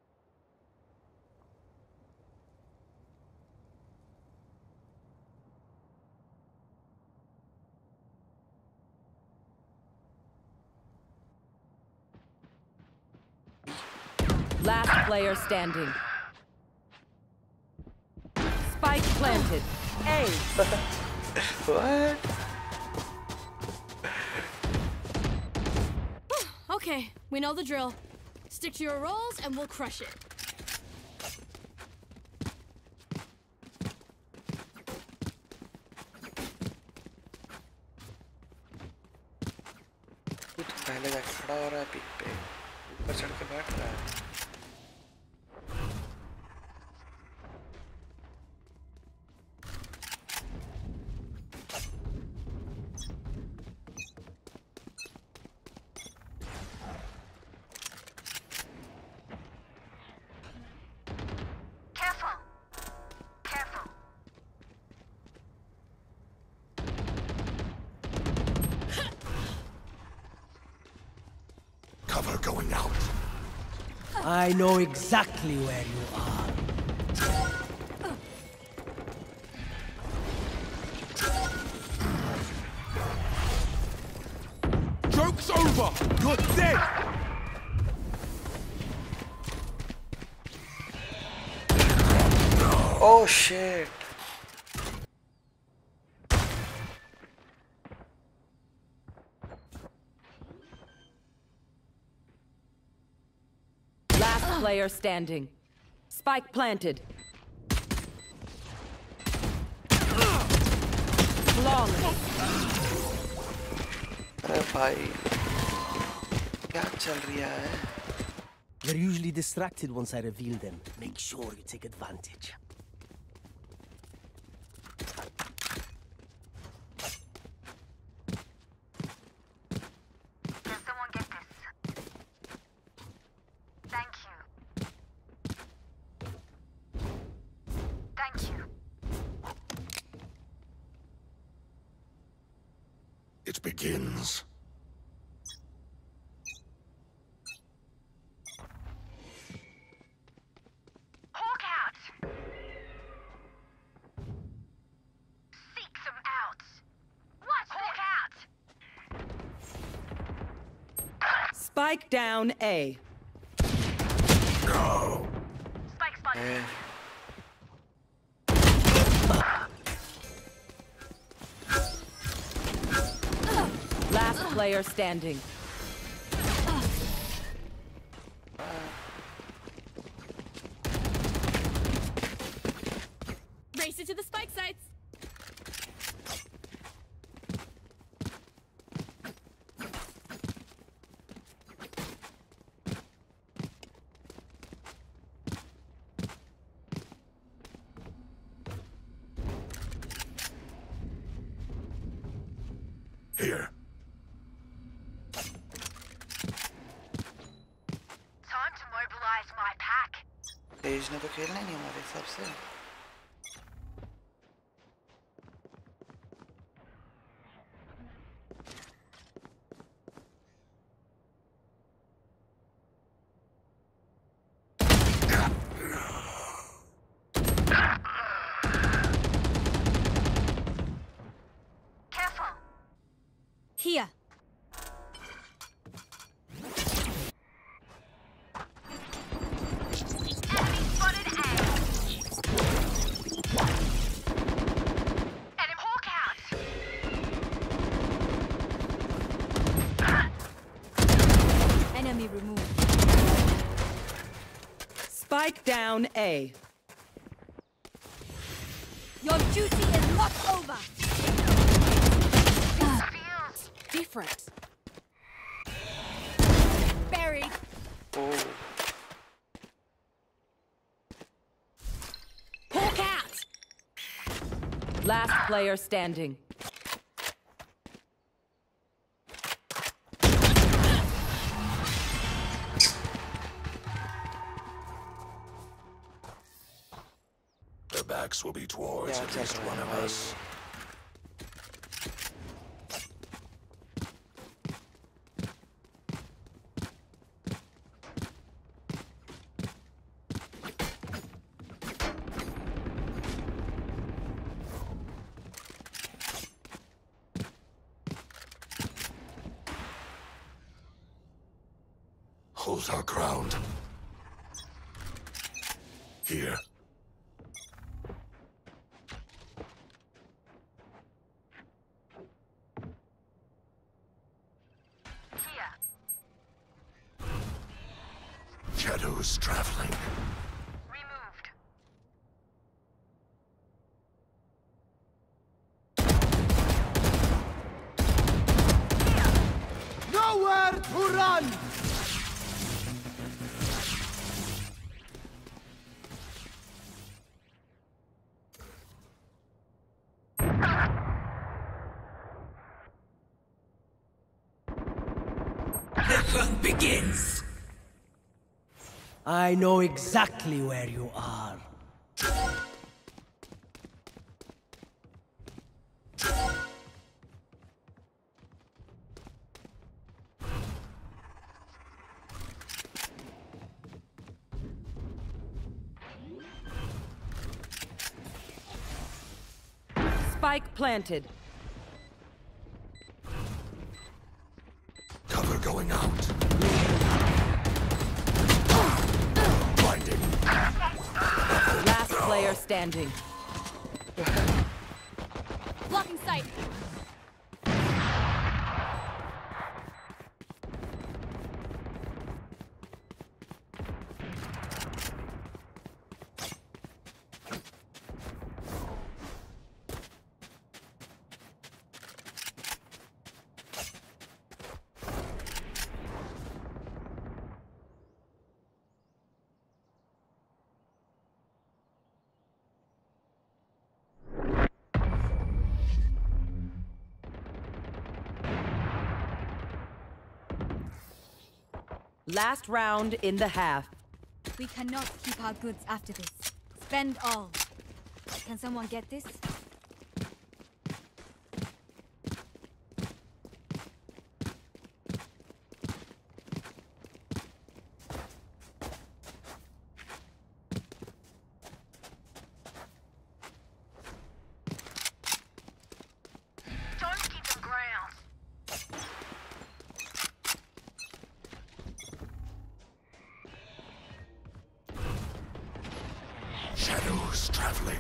Last player standing. Spike planted. A. what Okay, we know the drill. Stick to your roles and we'll crush it. तू तो पहले जाके खड़ा हो रहा है pick पे ऊपर चढ़ के बैठ रहा है Careful. Careful. cover going out. I know exactly where you are. Joke's over! You're dead! Oh shit. Last player standing. Spike planted. Flawless. अरे भाई क्या चल रहा है? They're usually distracted once I reveal them. Make sure you take advantage. Can someone get this? Thank you. Thank you. It begins. Hawk out. Seek them out. Watch Hawk out. Spike down A. Spike spotted. Last player standing. Race it to the spike sites. Here. Time to mobilize my pack. तेज ने तो खेलना ही नहीं हमारे हिसाब से. Careful. Here. Enemy spotted A. Enemy Hawk out. Enemy removed. Spike down A. Your duty is not over. Feels Different. Buried. Oh. Hawk out. Last player standing. Their backs will be towards Yeah, at least exactly. one of us. Hold our ground. Here. here. Shadows traveling. Removed. Nowhere to run! The hunt begins! I know exactly where you are. Spike planted. Cover going out. Blinding. Last player standing. Blocking sight. Last round in the half. We cannot keep our goods after this. Spend all. Can someone get this? Don't give them ground. Shadows traveling.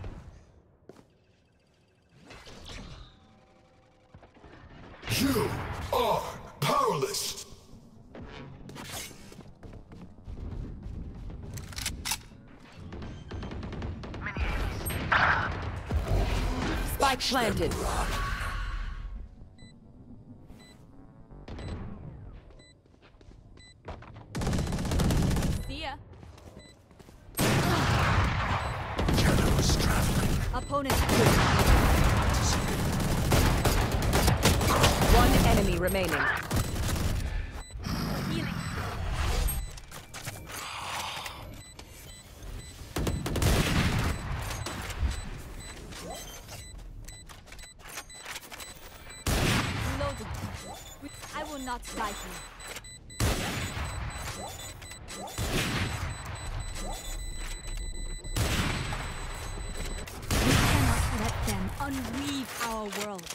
You are powerless. Spike planted. See ya. Shadows traveling. Opponent. One enemy remaining. Reloading. I will not die here. We cannot let them unweave our world.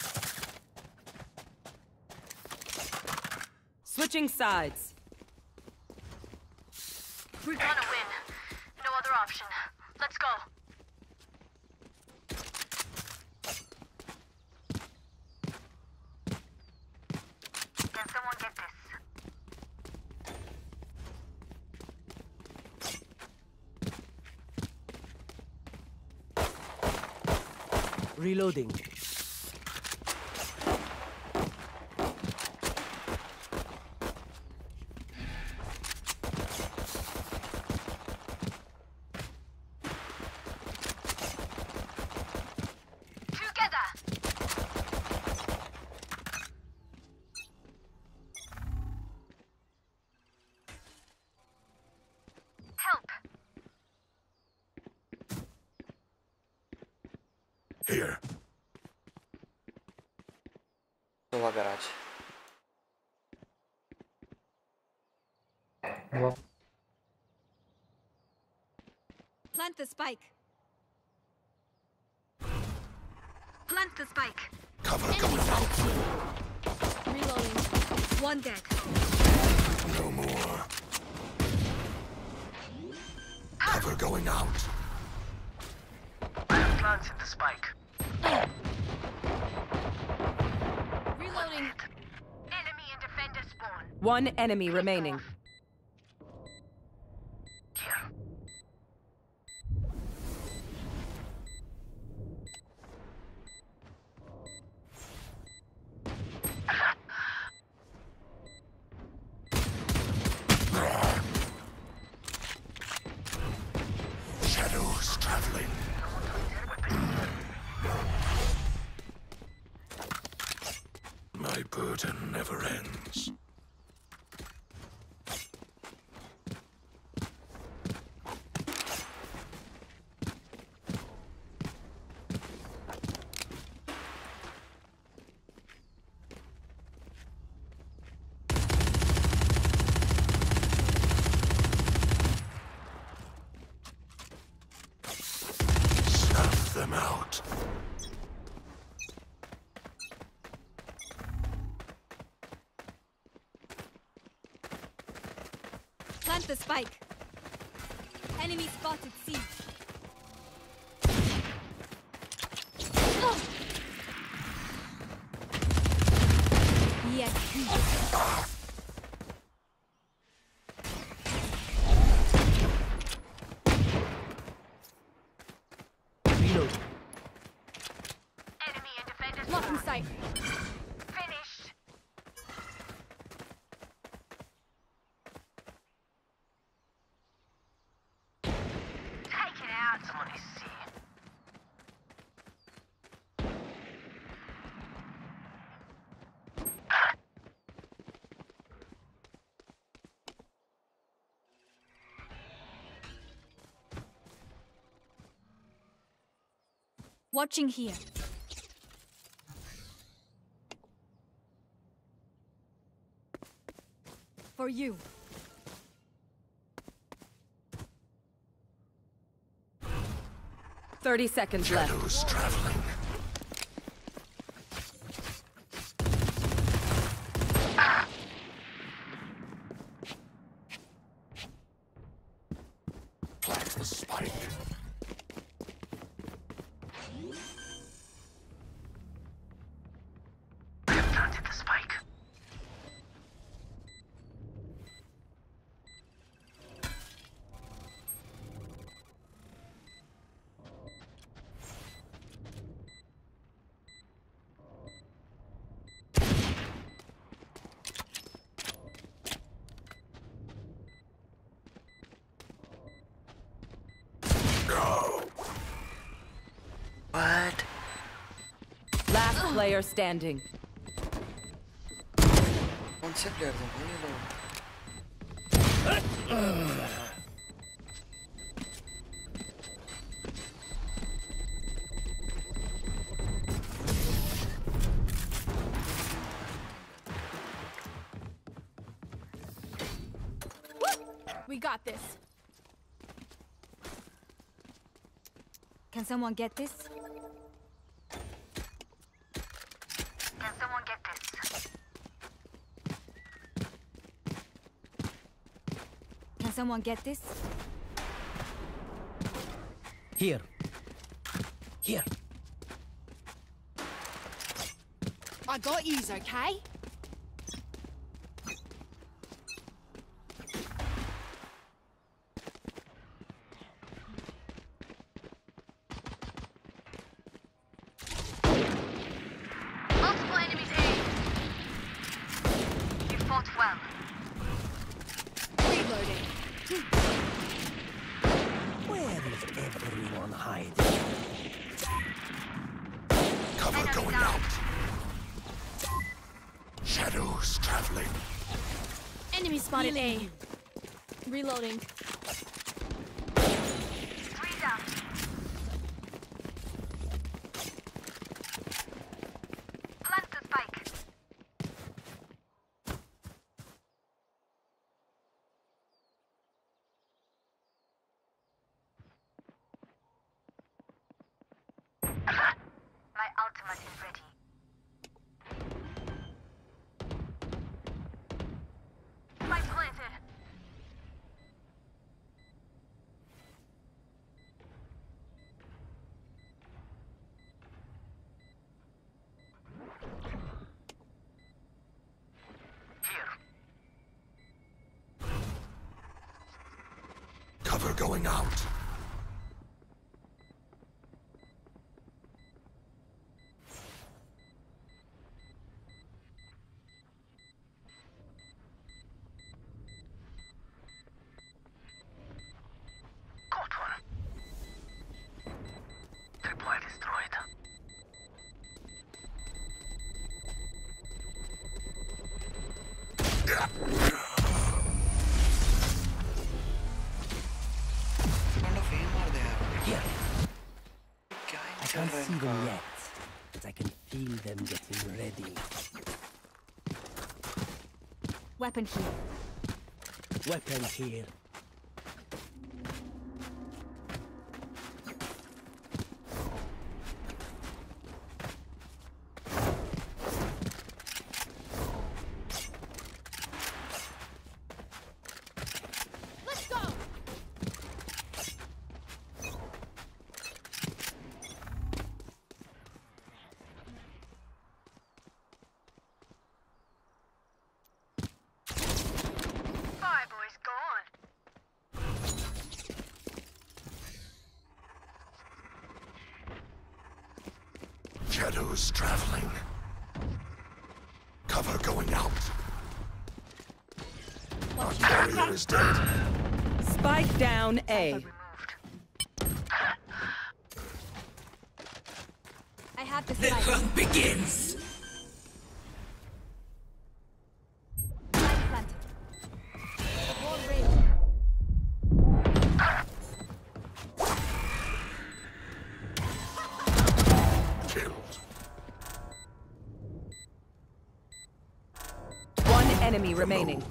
Switching sides. We're gonna win. No other option. Let's go. Can someone get this? Reloading. Together! Help! Here. Nova garage. Wow. Plant the spike. Plant the spike. Cover going out. Reloading. One dead. No more. Cover going out. Planted the spike. Reloading. Enemy and defender spawn. One enemy remaining. Shadows traveling. My burden never ends. Snuff them out. the spike. Enemy spotted C. Yes. Reload. Enemy and defenders. Blocking sight. Finished. Take it out. Someone is C. Watching here. For you. Thirty seconds left. Shadows traveling. Plant the spike. I have planted the spike. What? Last player standing. Konsep derdim. Bu ne lan? We got this. Can someone get this? Can someone get this? Can someone get this? Here. Here. I got yous, okay? Multiple enemies A. You fought well. Reloading. Where is everyone hiding? Cover going out. Shadows traveling. Enemy spotted A. Reloading. Three down. Plant the spike. My ultimate is ready. Spike planted. Here. Cover going out. Caught one. Tripwire destroyed. What kind of aim are they having? Here. क्या ही I चल can't रहा है see इनका? them yet, but I can feel them getting ready. Weapon here. Weapon here. Shadows traveling. Cover going out. Our barrier is dead. Spike down A. I have the The spike. hunt begins. Spike planted. Wall raised. Killed. One enemy remaining.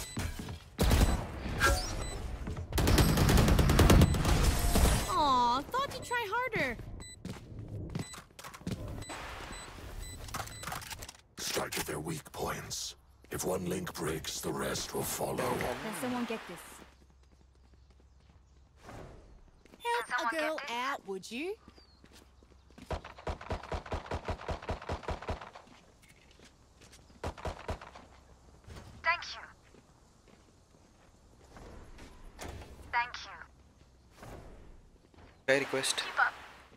Aw, thought you'd try harder. Strike at their weak points. If one link breaks, the rest will follow. Can someone get this? Help a girl out, would you? Thank you. Thank you. Guy request. Keep up.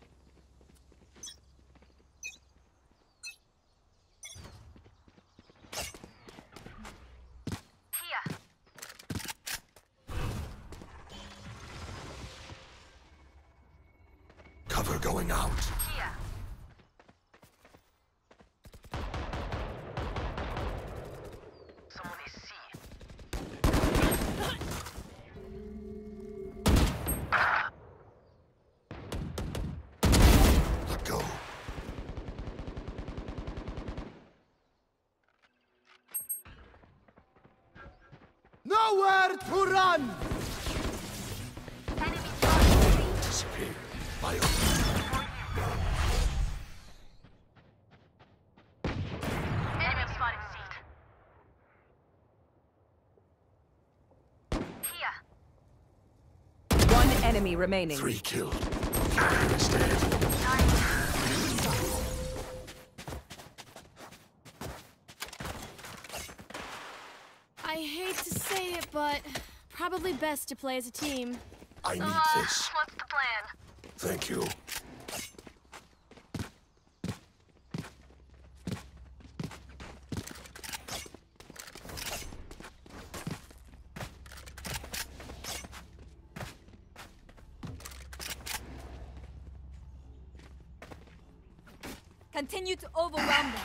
Here. Cover going out. Here. Someone is C. Let go. Nowhere to run! Enemy spotted. Disappear. My own. Enemy spotted C. Here. One enemy remaining. 3 killed. Barrier is dead. I hate to say it, but probably best to play as a team. I need this. What's the plan? Thank you. Continue to overwhelm them.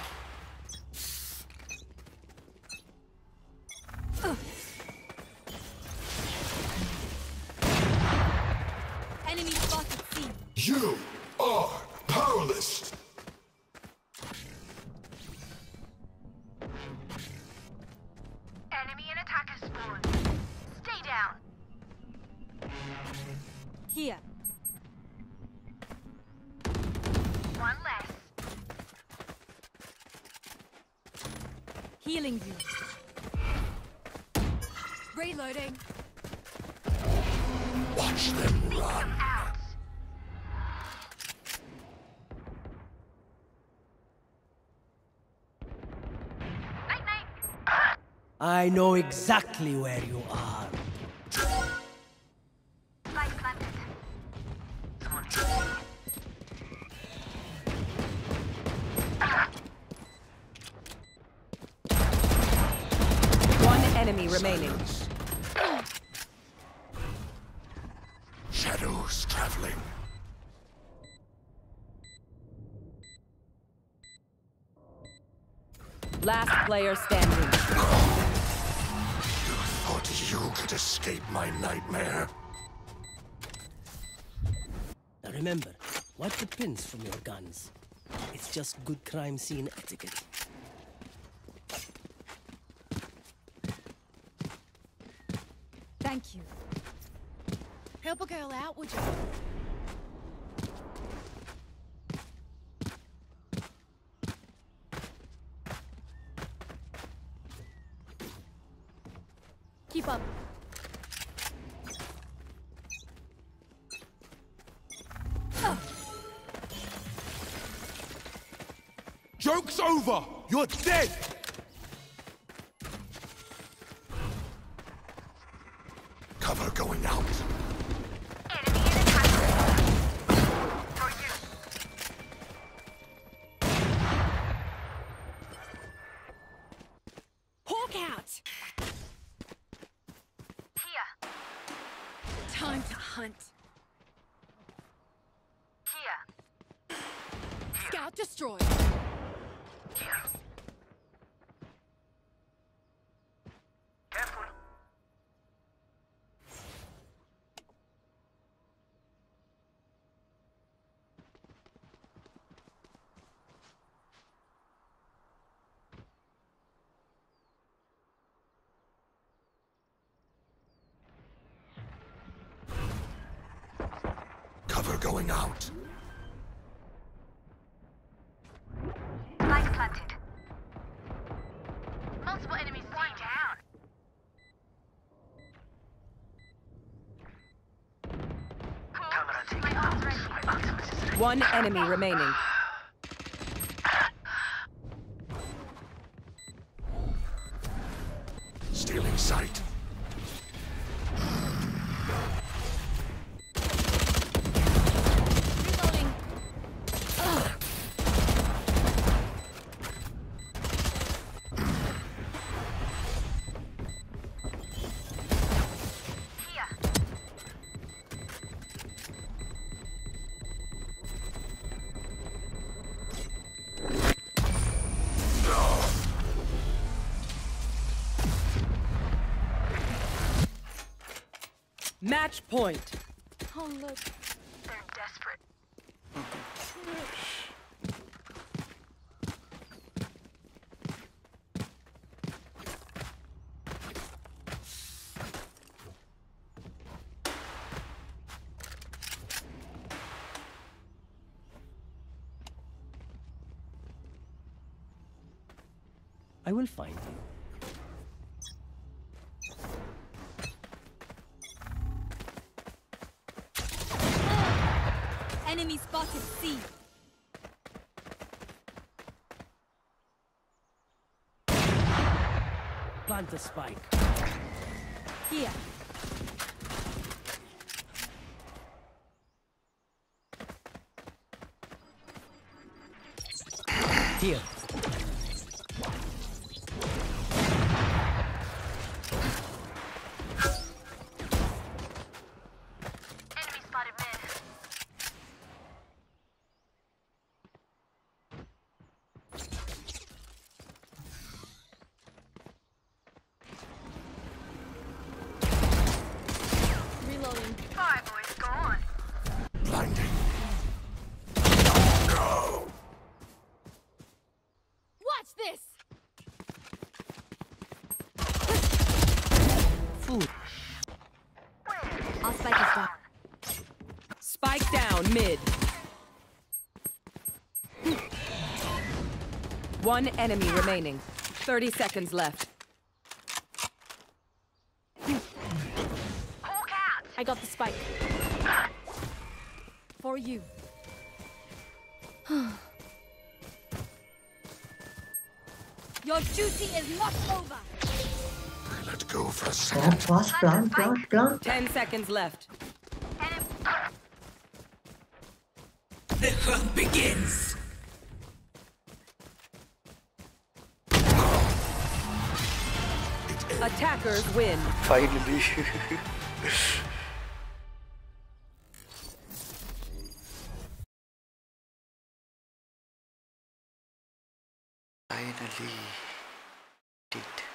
Enemy spotted C. You are powerless. Enemy and attacker spawn. Stay down. Here. One less. Healing you. Reloading. Watch them run. Out. Night night. I know exactly where you are. Spike planted. Someone is C. One enemy remaining. Shadows traveling. Last player standing. Thought you could escape my nightmare. Now remember, wipe the pins from your guns. It's just good crime scene etiquette. Thank you. Help a girl out, would you? Keep up. Joke's over! You're dead! Cover going out. Enemy and attacker. For you. Scout destroyed. Careful. Cover going out. Light planted. Multiple enemies going down. Cool. My arm's ready. One enemy remaining. Stealing sight. Reloading. Match point. Oh look. They're desperate. I will find you. Enemy spotted C. Plant the spike. Here. Here. Enemy spotted mid. Reloading. Fire boys, go on. Blinding. No! Watch this. Food. I'll spike his back. Spike down mid. One enemy remaining. 30 seconds left. Hawk out. I got the spike. For you. Your duty is not over. I let go for a second. Plant. 10 seconds left. The hunt begins. Attackers win. Finally. Finally. Did.